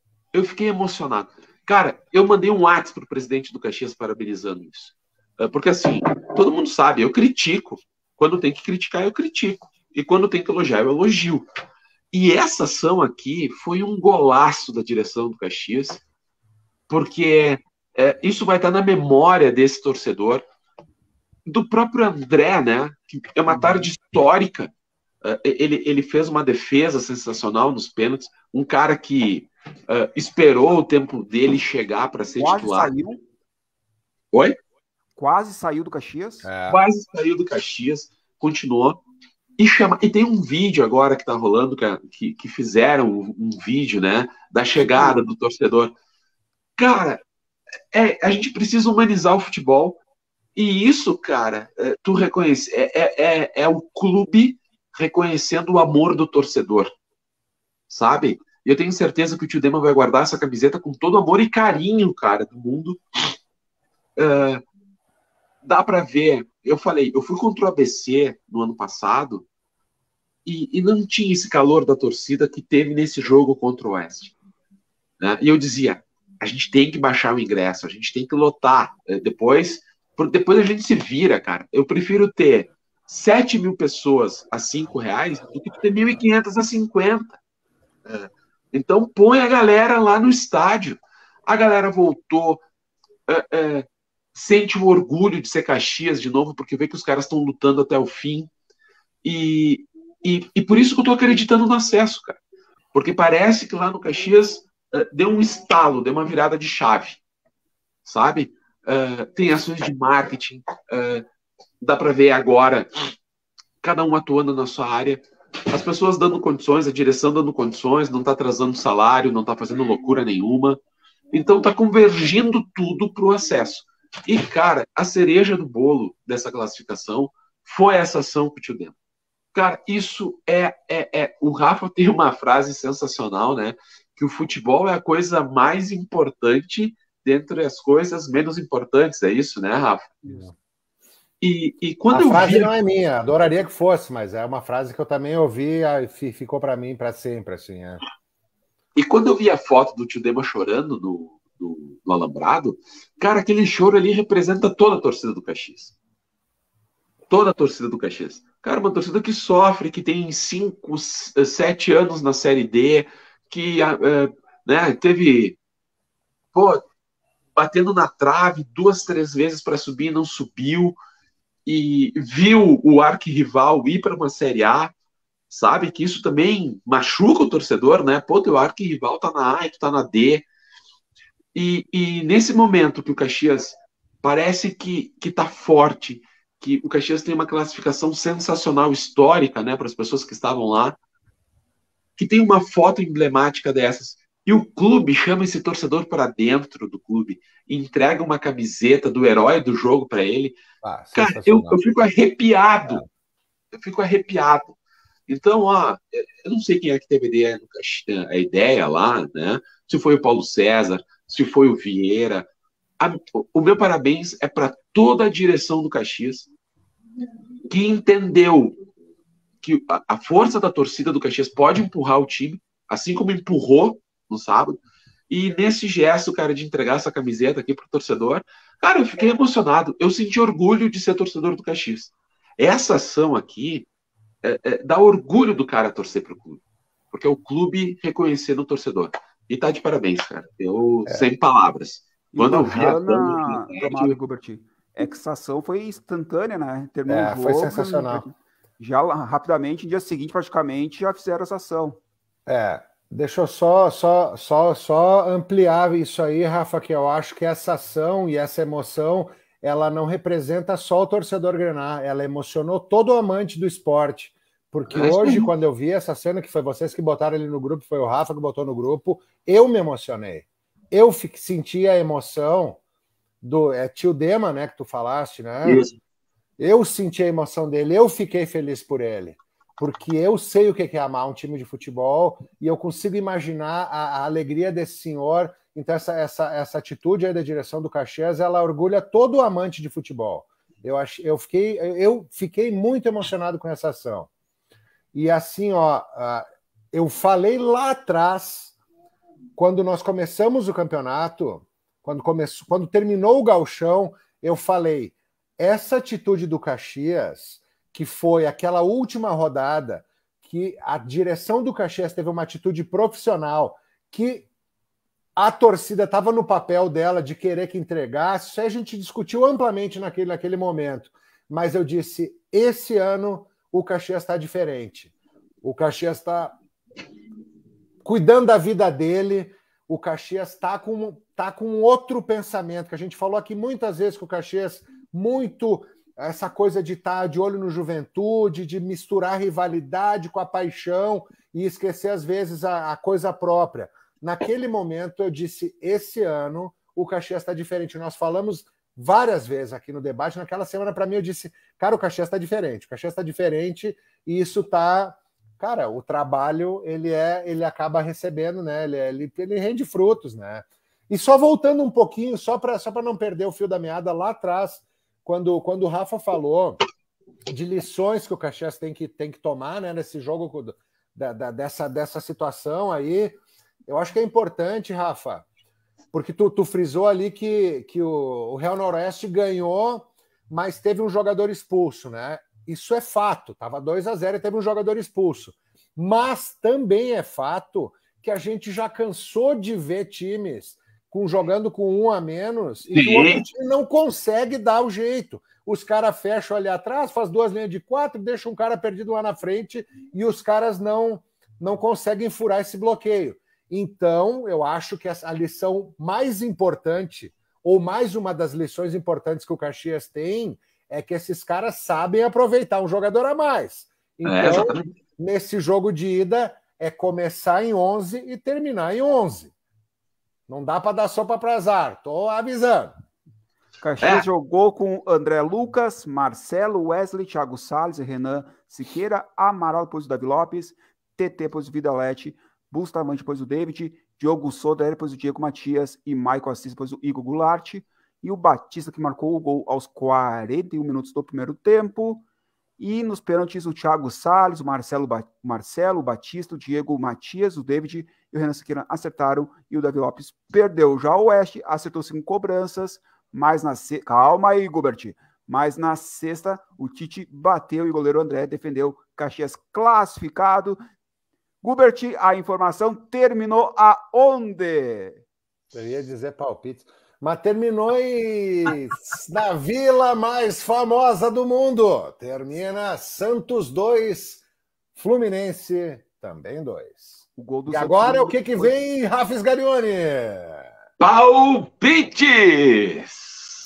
Cara, eu mandei um WhatsApp pro presidente do Caxias parabenizando isso. Porque assim, todo mundo sabe, eu critico. Quando tem que criticar, eu critico. E quando tem que elogiar, eu elogio. E essa ação aqui foi um golaço da direção do Caxias, porque isso vai estar na memória desse torcedor, do próprio André, né? Que é uma tarde histórica. Ele fez uma defesa sensacional nos pênaltis. Um cara que esperou o tempo dele chegar para ser titular. Saiu. Oi? Quase saiu do Caxias. Quase saiu do Caxias. Continuou. E tem um vídeo agora que tá rolando, que fizeram um vídeo, né? Da chegada do torcedor. Cara, a gente precisa humanizar o futebol. E isso, cara, tu reconhece, é o clube reconhecendo o amor do torcedor, sabe? E eu tenho certeza que o tio Dema vai guardar essa camiseta com todo amor e carinho, cara, do mundo. Dá pra ver, eu fui contra o ABC no ano passado e não tinha esse calor da torcida que teve nesse jogo contra o Oeste, né? E eu dizia, a gente tem que baixar o ingresso, a gente tem que lotar, depois a gente se vira, cara. Eu prefiro ter 7.000 pessoas a R$5 do que ter 1.500 a 50. Então põe a galera lá no estádio. A galera voltou, sente o orgulho de ser Caxias de novo, porque vê que os caras estão lutando até o fim. E por isso que eu estou acreditando no acesso, cara. Porque parece que lá no Caxias deu um estalo, deu uma virada de chave, sabe? Tem ações de marketing, dá para ver agora cada um atuando na sua área, as pessoas dando condições, a direção dando condições, não está atrasando salário, não está fazendo loucura nenhuma. Então está convergindo tudo para o acesso. E, cara, a cereja do bolo dessa classificação foi essa ação com o Tio Dema. Cara, isso o Rafa tem uma frase sensacional, né? Que o futebol é a coisa mais importante dentre as coisas menos importantes. É isso, né, Rafa? E quando a frase não é minha, adoraria que fosse, mas é uma frase que eu também ouvi e ficou para mim para sempre, assim. E quando eu vi a foto do Tio Dema chorando no Alambrado, cara, aquele choro ali representa toda a torcida do Caxias. Toda a torcida do Caxias. Cara, uma torcida que sofre, que tem 5, 7 anos na Série D, que né, teve batendo na trave 2, 3 vezes para subir e não subiu, e viu o arquirrival ir para uma Série A, sabe? Que isso também machuca o torcedor, né? Pô, teu arquirrival tá na A e tu tá na D. E nesse momento que o Caxias parece que tá forte, que o Caxias tem uma classificação sensacional, histórica, né, para as pessoas que estavam lá, que tem uma foto emblemática dessas, e o clube chama esse torcedor para dentro do clube, e entrega uma camiseta do herói do jogo para ele. Cara, eu fico arrepiado. Eu fico arrepiado. Então, eu não sei quem é que teve a ideia lá, né? Se foi o Paulo César, se foi o Vieira. O meu parabéns é para toda a direção do Caxias, que entendeu que a força da torcida do Caxias pode empurrar o time, assim como empurrou no sábado. E nesse gesto, cara, de entregar essa camiseta aqui pro torcedor, cara, eu fiquei emocionado. Eu senti orgulho de ser torcedor do Caxias. Essa ação aqui dá orgulho do cara torcer pro clube. Porque é o clube reconhecendo o torcedor. E tá de parabéns, cara. Eu sem palavras. Quando eu vi a ação, Gilbert, essa ação foi instantânea, né? Terminou o jogo, foi sensacional. Já rapidamente, no dia seguinte, praticamente, já fizeram essa ação. Deixa eu só ampliar isso aí, Rafa, que eu acho que essa ação e essa emoção, ela não representa só o torcedor grená, ela emocionou todo o amante do esporte. Porque hoje, quando eu vi essa cena, que foi vocês que botaram ali no grupo, foi o Rafa que botou no grupo, eu me emocionei. Eu senti a emoção do Tio Dema, né, que tu falaste, né? Isso. Eu senti a emoção dele, eu fiquei feliz por ele. Porque eu sei o que é amar um time de futebol e eu consigo imaginar a alegria desse senhor. Então, essa atitude aí da direção do Caxias, ela orgulha todo amante de futebol. Eu fiquei muito emocionado com essa ação. E assim, eu falei lá atrás, quando nós começamos o campeonato, quando terminou o gauchão, eu falei, essa atitude do Caxias, que foi aquela última rodada, que a direção do Caxias teve uma atitude profissional, que a torcida estava no papel dela de querer que entregasse, isso aí a gente discutiu amplamente naquele momento. Mas eu disse, esse ano o Caxias está diferente. O Caxias está cuidando da vida dele, o Caxias está com outro pensamento, que a gente falou aqui muitas vezes que o Caxias, muito essa coisa de estar de olho no Juventude, de misturar rivalidade com a paixão e esquecer, às vezes, a coisa própria. Naquele momento, eu disse, esse ano o Caxias está diferente. Nós falamos várias vezes aqui no debate. Naquela semana, para mim, eu disse, cara, o Caxias está diferente. O Caxias está diferente e isso está... Cara, o trabalho, ele acaba recebendo, né? Ele rende frutos, né? E só voltando um pouquinho, só para não perder o fio da meada, lá atrás, quando o Rafa falou de lições que o Caxias tem que tomar, né, nesse jogo dessa situação aí, eu acho que é importante, Rafa, porque tu frisou ali que o Real Noroeste ganhou, mas teve um jogador expulso, né? Isso é fato, estava 2-0 e teve um jogador expulso. Mas também é fato que a gente já cansou de ver times jogando com um a menos e que o outro time não consegue dar o jeito. Os caras fecham ali atrás, faz 2 linhas de 4, deixa um cara perdido lá na frente e os caras não conseguem furar esse bloqueio. Então, eu acho que a lição mais importante, ou mais uma das lições importantes que o Caxias tem, é que esses caras sabem aproveitar um jogador a mais. Então, nesse jogo de ida, é começar em 11 e terminar em 11. Não dá para dar sopa para azar, estou avisando. Caxias jogou com André Lucas, Marcelo, Wesley, Thiago Salles, Renan Siqueira, Amaral depois do Davi Lopes, TT depois do Vidalete, Bustamante depois do David, Diogo Souza depois do Diego Matias e Maicon Assis depois do Igor Goulart. E o Batista que marcou o gol aos 41 minutos do primeiro tempo. E nos pênaltis o Thiago Salles, o Marcelo, o Batista, o Diego Matias, o David e o Renan Siqueira acertaram e o Davi Lopes perdeu. Já o Oeste acertou 5 cobranças, mas calma aí, Gubert. Mas na sexta, o Tite bateu e o goleiro André defendeu. Caxias classificado. Gubert, a informação terminou aonde? Eu ia dizer palpite, mas terminou na vila mais famosa do mundo. Termina Santos 2, Fluminense também 2. O gol do e Santos agora o que vem, Rafa Sgarione? Palpites!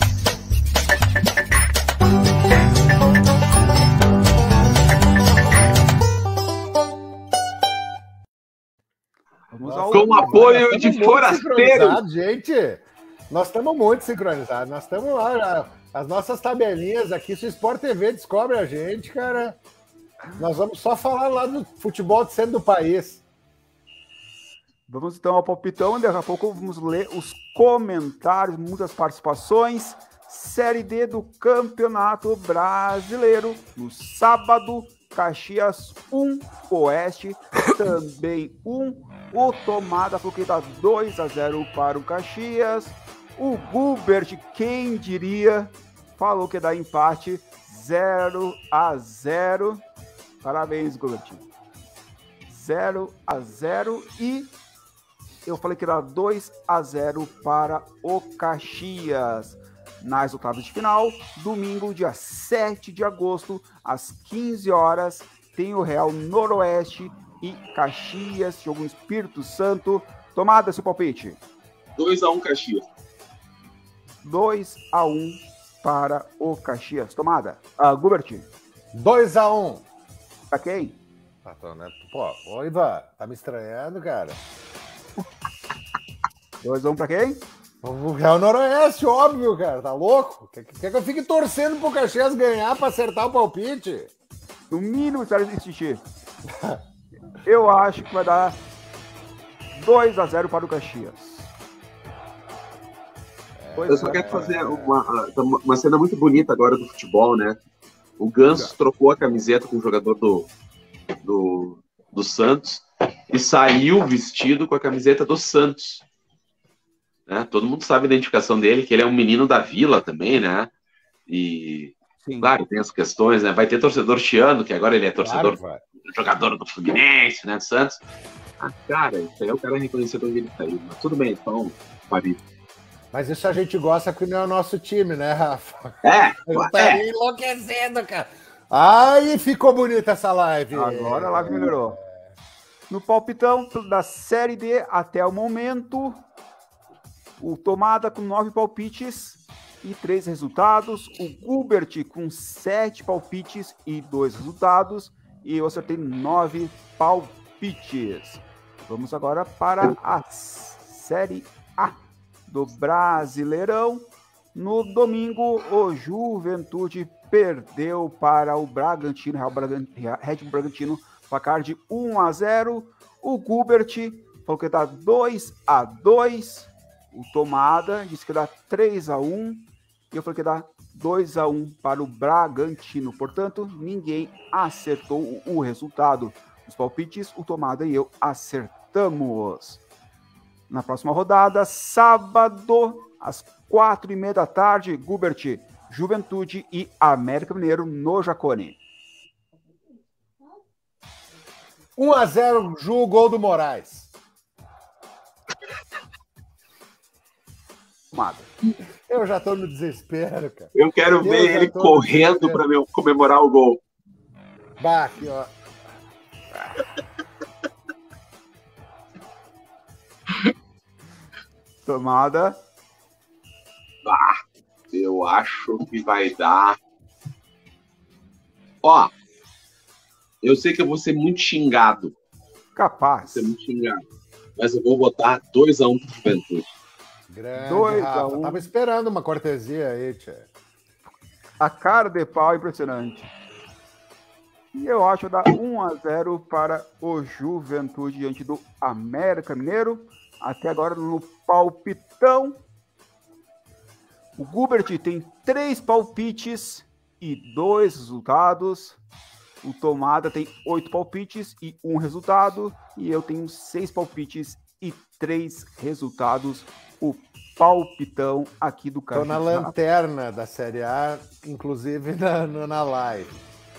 Com apoio de forasteiros. Gente, nós estamos muito sincronizados. Nós estamos lá, as nossas tabelinhas aqui. Se o Sport TV descobre a gente, cara, nós vamos só falar lá do futebol de centro do país. Vamos então ao palpitão. Daqui a pouco vamos ler os comentários, muitas participações. Série D do Campeonato Brasileiro. No sábado, Caxias 1, Oeste também 1. O Tomada falou que dá 2-0 para o Caxias. O Gubert, quem diria, falou que dá empate 0-0. Parabéns, Gubert. 0-0. E eu falei que dá 2-0 para o Caxias. Nas oitavas de final, domingo, dia 7 de agosto, às 15 horas, tem o Real Noroeste e Caxias, jogo no Espírito Santo. Tomada, seu palpite. 2-1 Caxias. 2-1 para o Caxias. Tomada. Gubert. 2-1. Pra quem? Pô, Ivan, tá me estranhando, cara. 2-1 pra quem? O Real Noroeste, óbvio, cara. Tá louco? Quer que eu fique torcendo pro Caxias ganhar pra acertar o palpite? No mínimo, espero insistir. Eu acho que vai dar 2-0 para o Caxias. Eu só quero fazer uma cena muito bonita agora do futebol, né? O Ganso trocou a camiseta com o jogador do Santos e saiu vestido com a camiseta do Santos. Né? Todo mundo sabe a identificação dele, que ele é um menino da Vila também, né? E, sim, claro, tem as questões, né? Vai ter torcedor chiando, que agora ele é torcedor, jogador do Fluminense, né? Do Santos. Cara, isso aí é o cara reconhecido onde ele saiu. Mas tudo bem, então, Paris. Mas isso a gente gosta que não é o nosso time, né, Rafa? Ele tá enlouquecendo, cara. Ai, ficou bonita essa live. Agora a live melhorou. No palpitão da Série D até o momento, o Tomada com 9 palpites e 3 resultados. O Gubert com 7 palpites e 2 resultados. E eu acertei 9 palpites. Vamos agora para a Série A do Brasileirão. No domingo, o Juventude perdeu para o Bragantino, Red Bull Bragantino, placar de 1-0. O Gubert falou que dá 2-2. O Tomada disse que dá 3-1. E eu falei que dá 2-1 para o Bragantino. Portanto, ninguém acertou o resultado. Os palpites, o Tomada e eu acertamos. Na próxima rodada, sábado, às 4h30 da tarde, Gubert, Juventude e América Mineiro no Jacone. 1-0, Ju, gol do Moraes. Tomada. Eu já tô no desespero, cara. Eu quero ver ele correndo para comemorar o gol. Bah, aqui, ó. Tomada. Eu acho que vai dar. Ó, eu sei que eu vou ser muito xingado. Capaz. Vou ser muito xingado. Mas eu vou botar 2-1 pro Juventude. Grande, 2 Rafa. a 1. Tava esperando uma cortesia aí, tia. A cara de pau é impressionante. E eu acho que dá 1-0 para o Juventude diante do América Mineiro. Até agora no palpitão. O Gubert tem 3 palpites e 2 resultados. O Tomada tem 8 palpites e 1 resultado. E eu tenho 6 palpites e 3 resultados. O palpitão aqui do Tô na lanterna da Série A, inclusive na live.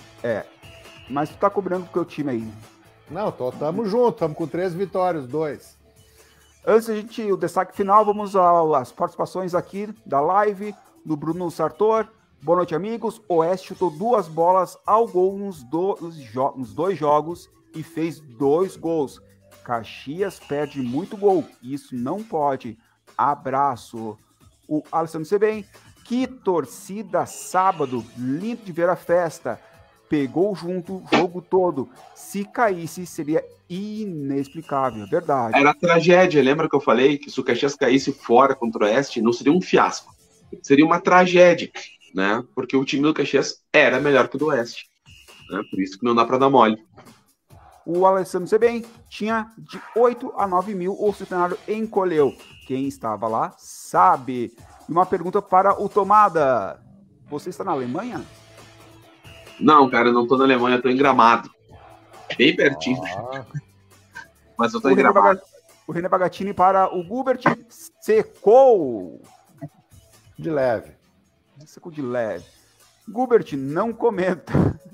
Mas tu tá cobrando com o teu time aí. Não, tamo junto, tamo com 3 vitórias, 2. Antes o destaque final, vamos às participações aqui da live do Bruno Sartor. Boa noite, amigos. Oeste chutou 2 bolas ao gol nos 2 jogos e fez 2 gols. Caxias perde muito gol. Isso não pode. Abraço. O Alessandro Sebem. Que torcida sábado. Lindo de ver a festa. Pegou junto o jogo todo. Se caísse, seria inexplicável. Verdade. Era tragédia. Lembra que eu falei que se o Caxias caísse fora contra o Oeste, não seria um fiasco. Seria uma tragédia, né? Porque o time do Caxias era melhor que o do Oeste. Né? Por isso que não dá para dar mole. O Alessandro Sebem tinha de 8 a 9 mil, o Centenário encolheu. Quem estava lá sabe. E uma pergunta para o Tomada. Você está na Alemanha? Não, cara, eu não tô na Alemanha, eu tô em Gramado. Bem pertinho. Mas eu tô em Gramado. O René Bagatini para o Gubert. Secou. De leve. Secou de leve. Gubert não comenta.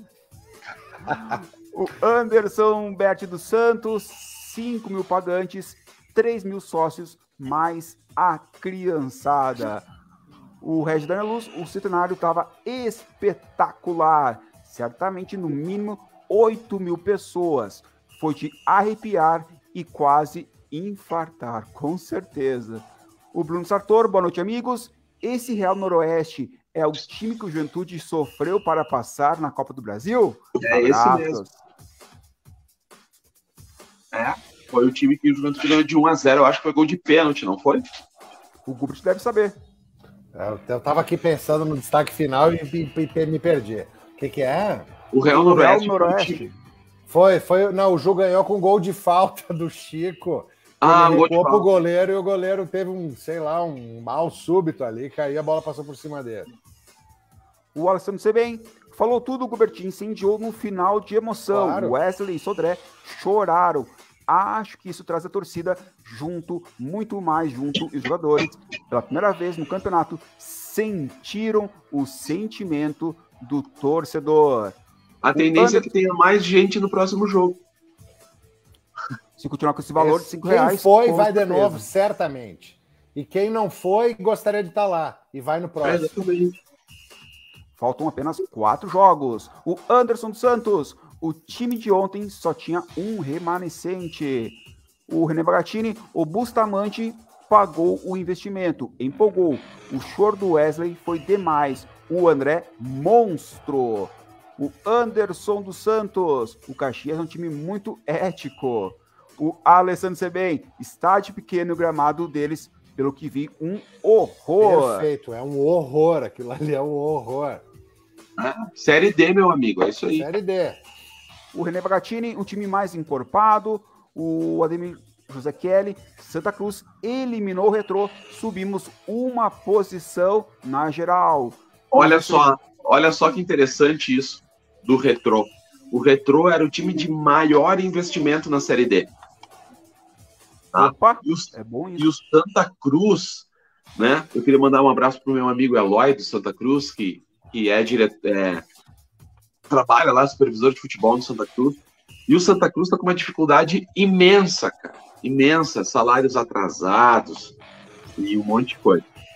O Anderson Berti dos Santos, 5 mil pagantes, 3 mil sócios, mais a criançada. O Regis Daneluz, o Centenário estava espetacular. Certamente, no mínimo, 8 mil pessoas. Foi de arrepiar e quase infartar, com certeza. O Bruno Sartor, boa noite, amigos. Esse Real Noroeste é o time que o Juventude sofreu para passar na Copa do Brasil? É esse mesmo. Foi o time que o Juventude ganhou de 1-0. Eu acho que foi gol de pênalti, não foi? O Gubert deve saber. Eu tava aqui pensando no destaque final e me perdi. O que é? O Real Noroeste. Não, o Ju ganhou com gol de falta do Chico. Ele recuou pro goleiro e o goleiro teve um mal súbito ali, caiu, a bola passou por cima dele. O Alessandro Sebem falou tudo, o Gubertinho incendiou no final de emoção. Claro. Wesley e Sodré choraram. Acho que isso traz a torcida muito mais junto, e os jogadores, pela primeira vez no campeonato, sentiram o sentimento do torcedor. A tendência é que tenha mais gente no próximo jogo. Se continuar com esse valor de R$5. Quem foi, vai de novo, certamente. E quem não foi, gostaria de estar lá. E vai no próximo. Exatamente. Faltam apenas 4 jogos. O Anderson dos Santos. O time de ontem só tinha um remanescente. O René Bagatini, o Bustamante pagou o investimento, empolgou. O choro do Wesley foi demais. O André, monstro. O Anderson dos Santos. O Caxias é um time muito ético. O Alessandro Sebem, estádio pequeno, o gramado deles, pelo que vi, um horror. Perfeito, é um horror. Aquilo ali é um horror. Série D, meu amigo, é isso aí. Série D. O René Bagatini, um time mais encorpado. O Ademir José Kelly, Santa Cruz eliminou o Retrô. Subimos uma posição na geral. Olha só que interessante isso do Retrô. O Retrô era o time de maior investimento na Série D. Tá? Opa, é bom isso. E o Santa Cruz, né? Eu queria mandar um abraço para o meu amigo Eloy do Santa Cruz, que trabalha lá, supervisor de futebol no Santa Cruz. E o Santa Cruz está com uma dificuldade imensa, cara. Imensa. Salários atrasados e um monte de coisa.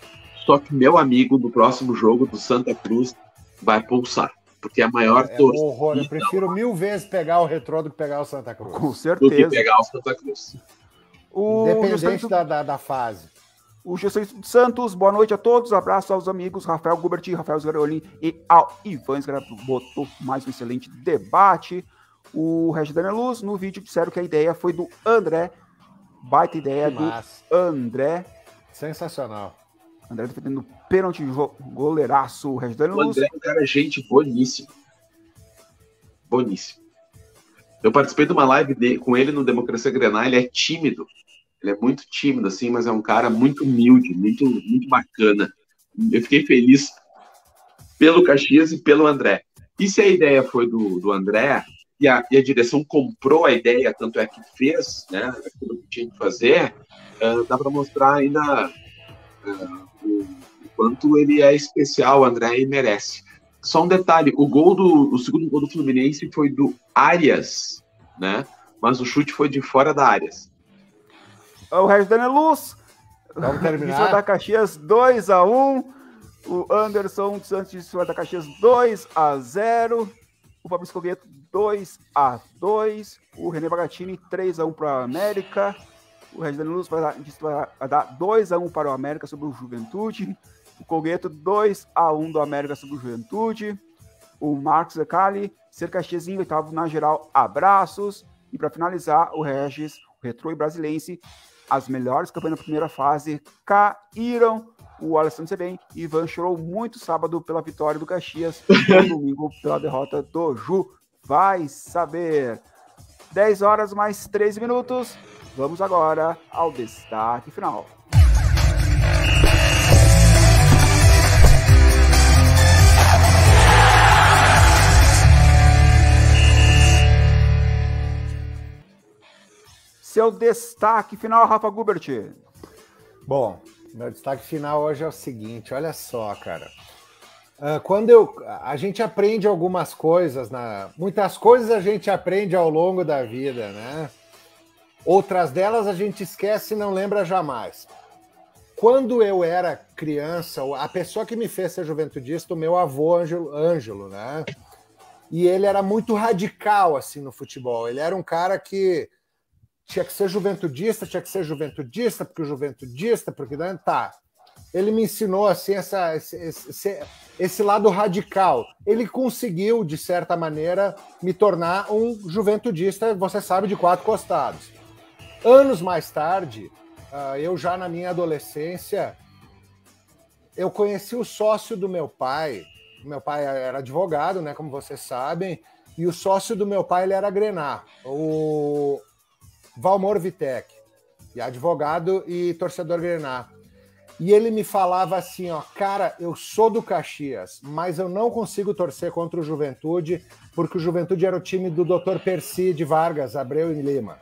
Só que meu amigo, no próximo jogo do Santa Cruz, vai pulsar. Porque é a maior torcida. Horror. Eu prefiro 1000 vezes pegar o Retrô do que pegar o Santa Cruz. Com certeza. Do que pegar o Santa Cruz. Independente da fase. O Juscelino Santos, boa noite a todos. Abraço aos amigos Rafael Gubert, Rafael Sgaroli e ao Ivan Sgaroli, botou mais um excelente debate. O Regis Daniel Luz, no vídeo, disseram que a ideia foi do André. Baita ideia do André. Sensacional. André defendendo pênalti, goleiraço. O Regis Daniel Luz. O André é um cara, gente, boníssimo. Boníssimo. Eu participei de uma live com ele no Democracia Grenal. Ele é tímido. Ele é muito tímido, assim, mas é um cara muito humilde, muito, muito bacana. Eu fiquei feliz pelo Caxias e pelo André. E se a ideia foi do André, e a direção comprou a ideia, tanto é que fez, né, aquilo que tinha que fazer, dá para mostrar ainda o quanto ele é especial, o André, e merece. Só um detalhe, o segundo gol do Fluminense foi do Arias, né, mas o chute foi de fora da Arias. O Regis Daniel Luz. Vamos terminar. Vitória da Caxias 2-1. O Anderson dos Santos de Vitória da Caxias 2-0. O Fabrício Cogueto 2-2. O René Bagatini 3-1 para o América. O Regis Daniel Luz vai dar 2-1 para o América sobre o Juventude. O Cogueto 2-1 do América sobre o Juventude. O Marcos Zacali, ser Caxias em oitavo na geral, abraços. E para finalizar, o Regis, o Retrô e Brasilense, as melhores campanhas da primeira fase caíram. O Alessandro Sebem, Ivan chorou muito sábado pela vitória do Caxias, e domingo pela derrota do Ju. Vai saber. 10 horas mais 13 minutos. Vamos agora ao destaque final. Seu destaque final, Rafa Gubert. Bom, meu destaque final hoje é o seguinte, olha só, cara. Quando a gente aprende algumas coisas, muitas coisas a gente aprende ao longo da vida, né? Outras delas a gente esquece e não lembra jamais. Quando eu era criança, a pessoa que me fez ser juventudista, o meu avô Ângelo, né? E ele era muito radical, assim, no futebol. Ele era um cara que tinha que ser juventudista, porque o juventudista, porque... Tá. Ele me ensinou, assim, esse lado radical. Ele conseguiu, de certa maneira, me tornar um juventudista, você sabe, de 4 costados. Anos mais tarde, eu já na minha adolescência, eu conheci o sócio do meu pai. Meu pai era advogado, né, como vocês sabem, e o sócio do meu pai, ele era grená, o Valmor Vitek, e advogado e torcedor grená. E ele me falava assim, ó, cara, eu sou do Caxias, mas eu não consigo torcer contra o Juventude, porque o Juventude era o time do Dr. Percy de Vargas, Abreu e Lima.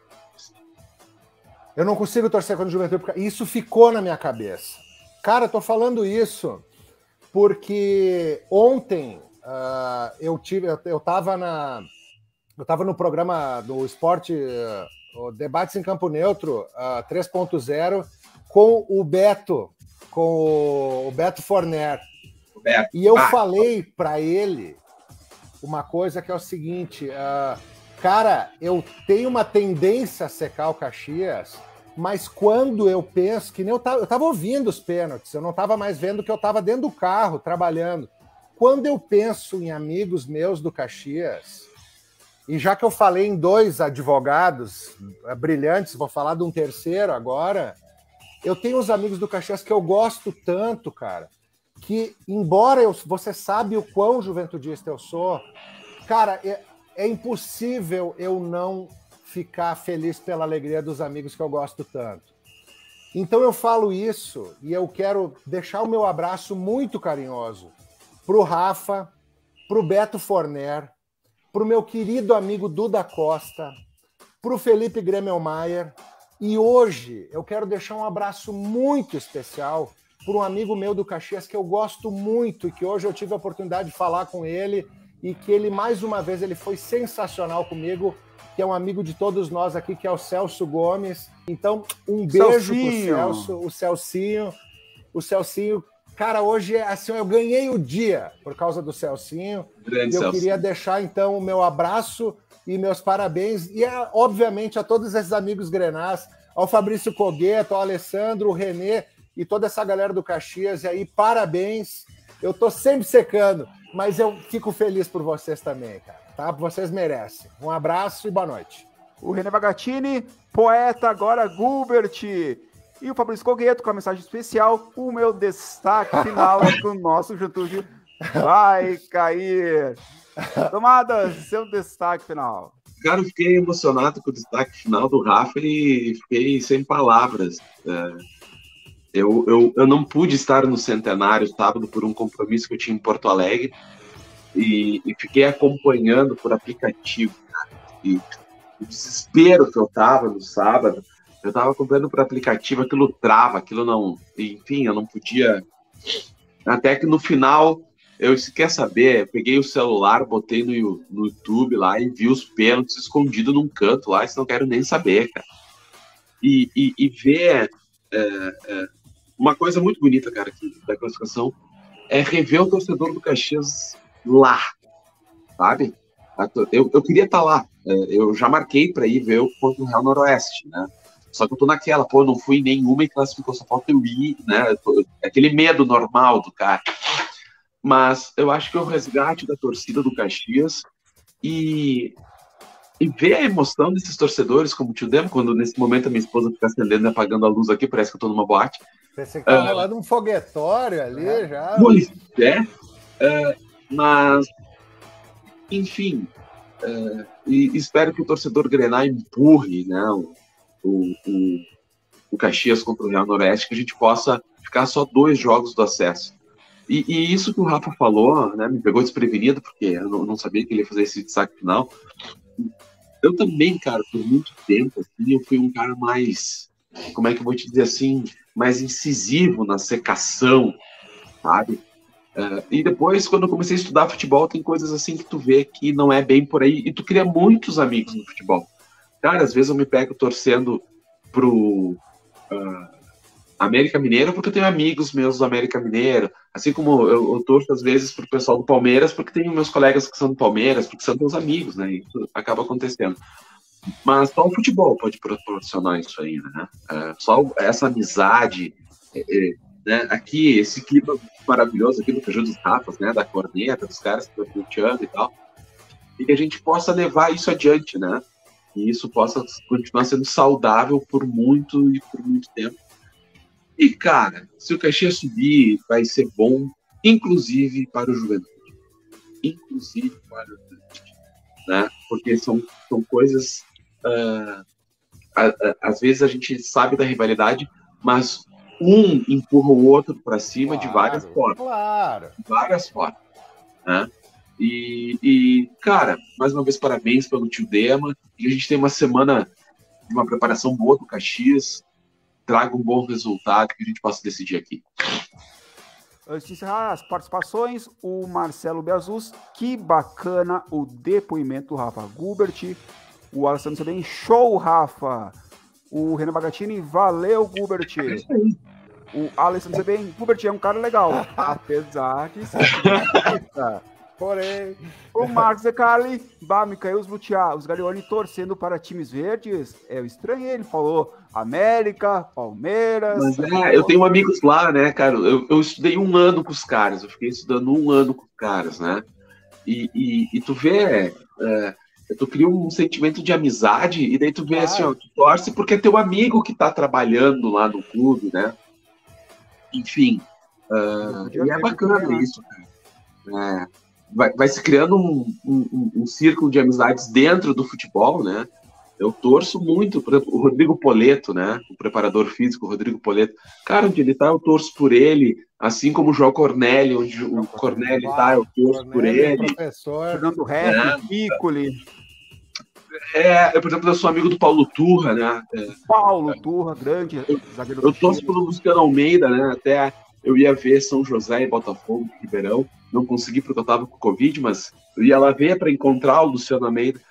Eu não consigo torcer contra o Juventude, porque isso ficou na minha cabeça. Cara, eu tô falando isso porque ontem eu tava no programa do Esporte, o Debates em Campo Neutro 3.0, com o Beto Forner. E eu falei para ele uma coisa que é o seguinte, cara, eu tenho uma tendência a secar o Caxias, mas quando eu penso, que nem eu tava ouvindo os pênaltis, eu não estava mais vendo que eu estava dentro do carro, trabalhando. Quando eu penso em amigos meus do Caxias, e já que eu falei em 2 advogados brilhantes, vou falar de um terceiro agora, eu tenho uns amigos do Caxias que eu gosto tanto, cara, que embora você sabe o quão juventudista eu sou, cara, é impossível eu não ficar feliz pela alegria dos amigos que eu gosto tanto. Então eu falo isso e eu quero deixar o meu abraço muito carinhoso pro Rafa, pro Beto Forner, pro meu querido amigo Duda Costa, pro Felipe Gremelmaier, e hoje eu quero deixar um abraço muito especial para um amigo meu do Caxias que eu gosto muito e que hoje eu tive a oportunidade de falar com ele e que ele, mais uma vez, ele foi sensacional comigo, que é um amigo de todos nós aqui, que é o Celso Gomes. Então, um beijo pro Celso, o Celcinho. O Celcinho, cara, hoje assim, eu ganhei o dia por causa do Celcinho. Grande eu Celcinho. Queria deixar, então, o meu abraço e meus parabéns. E, obviamente, a todos esses amigos grenás, ao Fabrício Cogueto, ao Alessandro, o Renê e toda essa galera do Caxias. E aí, parabéns. Eu tô sempre secando, mas eu fico feliz por vocês também, cara. Tá? Vocês merecem. Um abraço e boa noite. O René Bagatini, poeta agora, Gubert. E o Fabrício Cogueto com a mensagem especial. O meu destaque final é que o nosso Juventude vai cair. Tomada, seu destaque final. Cara, eu fiquei emocionado com o destaque final do Rafa e fiquei sem palavras. Eu não pude estar no Centenário sábado por um compromisso que eu tinha em Porto Alegre e fiquei acompanhando por aplicativo. E o desespero que eu tava no sábado, eu tava acompanhando por aplicativo, aquilo trava, aquilo não... Enfim, eu não podia... Até que no final, eu disse, quer saber? Eu peguei o celular, botei no YouTube lá e vi os pênaltis escondidos num canto lá, isso não quero nem saber, cara. E ver... uma coisa muito bonita, cara, aqui, da classificação, é rever o torcedor do Caxias lá, sabe? Eu queria estar lá. Eu já marquei para ir ver contra o Real Noroeste, né? Só que eu tô naquela, pô, não fui em nenhuma e classificou, só falta eu ir, né? Aquele medo normal do cara. Mas eu acho que é o resgate da torcida do Caxias e ver a emoção desses torcedores, como o tio Demo, quando nesse momento a minha esposa fica acendendo e apagando a luz aqui, parece que eu tô numa boate. Você tá rolando um foguetório ali já. Pois mas, enfim, e espero que o torcedor Grená empurre, né, o Caxias contra o Real Noroeste, que a gente possa ficar só 2 jogos do acesso. E isso que o Rafa falou, né, me pegou desprevenido, porque eu não sabia que ele ia fazer esse destaque final. Eu também, cara, por muito tempo, assim, eu fui um cara mais, como é que eu vou te dizer assim, mais incisivo na secação, sabe? E depois, quando eu comecei a estudar futebol, tem coisas assim que tu vê que não é bem por aí, e tu cria muitos amigos no futebol. Cara, às vezes eu me pego torcendo pro América Mineiro porque eu tenho amigos meus do América Mineiro, assim como eu torço às vezes pro pessoal do Palmeiras porque tenho meus colegas que são do Palmeiras, porque são meus amigos, né? Isso acaba acontecendo. Mas só o futebol pode proporcionar isso aí, né? Só essa amizade, né? Aqui, esse clima maravilhoso aqui do Feijão dos Rafas, né? Da corneta, dos caras que estão luteando e tal, e que a gente possa levar isso adiante, né? E isso possa continuar sendo saudável por muito tempo. E, cara, se o Caxias subir, vai ser bom, inclusive para o Juventude. Inclusive para o Juventude. Né? Porque são coisas... às vezes a gente sabe da rivalidade, mas um empurra o outro para cima, claro, de várias formas. Claro. De várias formas. Né? E, cara, mais uma vez, parabéns pelo tio Dema. E a gente tem uma semana de uma preparação boa do Caxias. Traga um bom resultado que a gente possa decidir aqui. Antes de encerrar as participações, o Marcelo Beazus, que bacana o depoimento do Rafa Gubert. O Alessandro também, show, Rafa. O Renan Bagatini, valeu, Gubert. O Alessandro também, Gubert é um cara legal, apesar de ser porém, o Marcos Decali, me caiu os Galeoni torcendo para times verdes. Eu estranhei, ele falou América, Palmeiras. Mas eu tenho amigos lá, né, cara? Eu estudei 1 ano com os caras, eu fiquei estudando 1 ano com os caras, né? E tu vê, tu cria um sentimento de amizade, e daí tu vê assim, ó, tu torce porque é teu amigo que tá trabalhando lá no clube, né? Enfim, e é bacana isso, cara. Vai se criando um círculo de amizades dentro do futebol, né? Eu torço muito, por exemplo, o Rodrigo Poleto, né? O preparador físico, o Rodrigo Poleto. Cara, onde ele tá, eu torço por ele, assim como o João Cornélio, onde o Cornélio tá, eu torço por ele. Professor Fernando Reff, Piccoli. Por exemplo, eu sou amigo do Paulo Turra, né? Paulo Turra, grande zagueiro. Eu torço pelo Luciano Almeida, né? Até eu ia ver São José e Botafogo, Ribeirão. Não consegui porque eu tava com Covid, mas eu ia lá ver para encontrar o Luciano Almeida.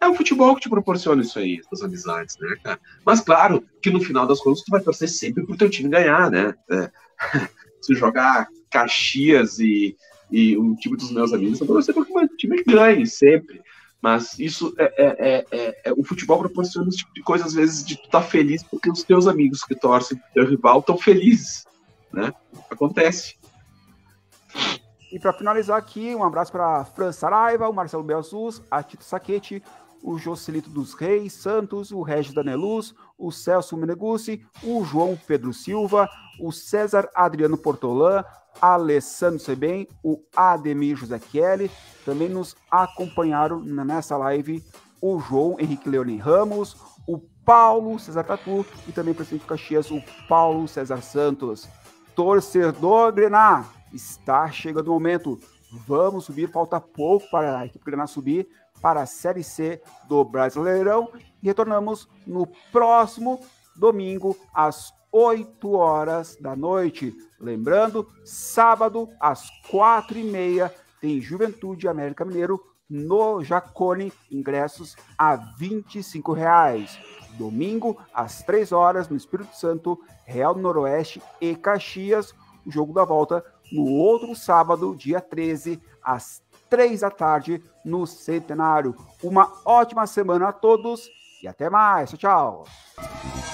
É o futebol que te proporciona isso aí, essas amizades, né, cara? Mas claro que no final das contas tu vai torcer sempre pro teu time ganhar, né? Se jogar Caxias e o time dos meus amigos, eu vou torcer para que o time ganhe sempre. Mas isso o futebol proporciona esse tipo de coisa, às vezes, de tu estar feliz porque os teus amigos que torcem pro teu rival estão felizes, né? Acontece. E para finalizar aqui, um abraço para Fran Saraiva, o Marcelo Belsus, a Tito Saquete, o Jocelito dos Reis Santos, o Regis Daneluz, o Celso Menegucci, o João Pedro Silva, o César Adriano Portolã, Alessandro Sebem, o Ademir José Kelly. Também nos acompanharam nessa live o João Henrique Leone Ramos, o Paulo César Tatu e também o presidente de Caxias, o Paulo César Santos. Torcedor Grená, está chegando o momento. Vamos subir, falta pouco para a equipe Grená subir para a Série C do Brasileirão. E retornamos no próximo domingo, às 8 horas da noite. Lembrando, sábado, às 4h30, tem Juventude América Mineiro no Jacone, ingressos a R$ 25. Domingo, às 3 horas, no Espírito Santo, Real Noroeste e Caxias. O jogo da volta no outro sábado, dia 13, às 3 da tarde, no Centenário. Uma ótima semana a todos e até mais. Tchau, tchau.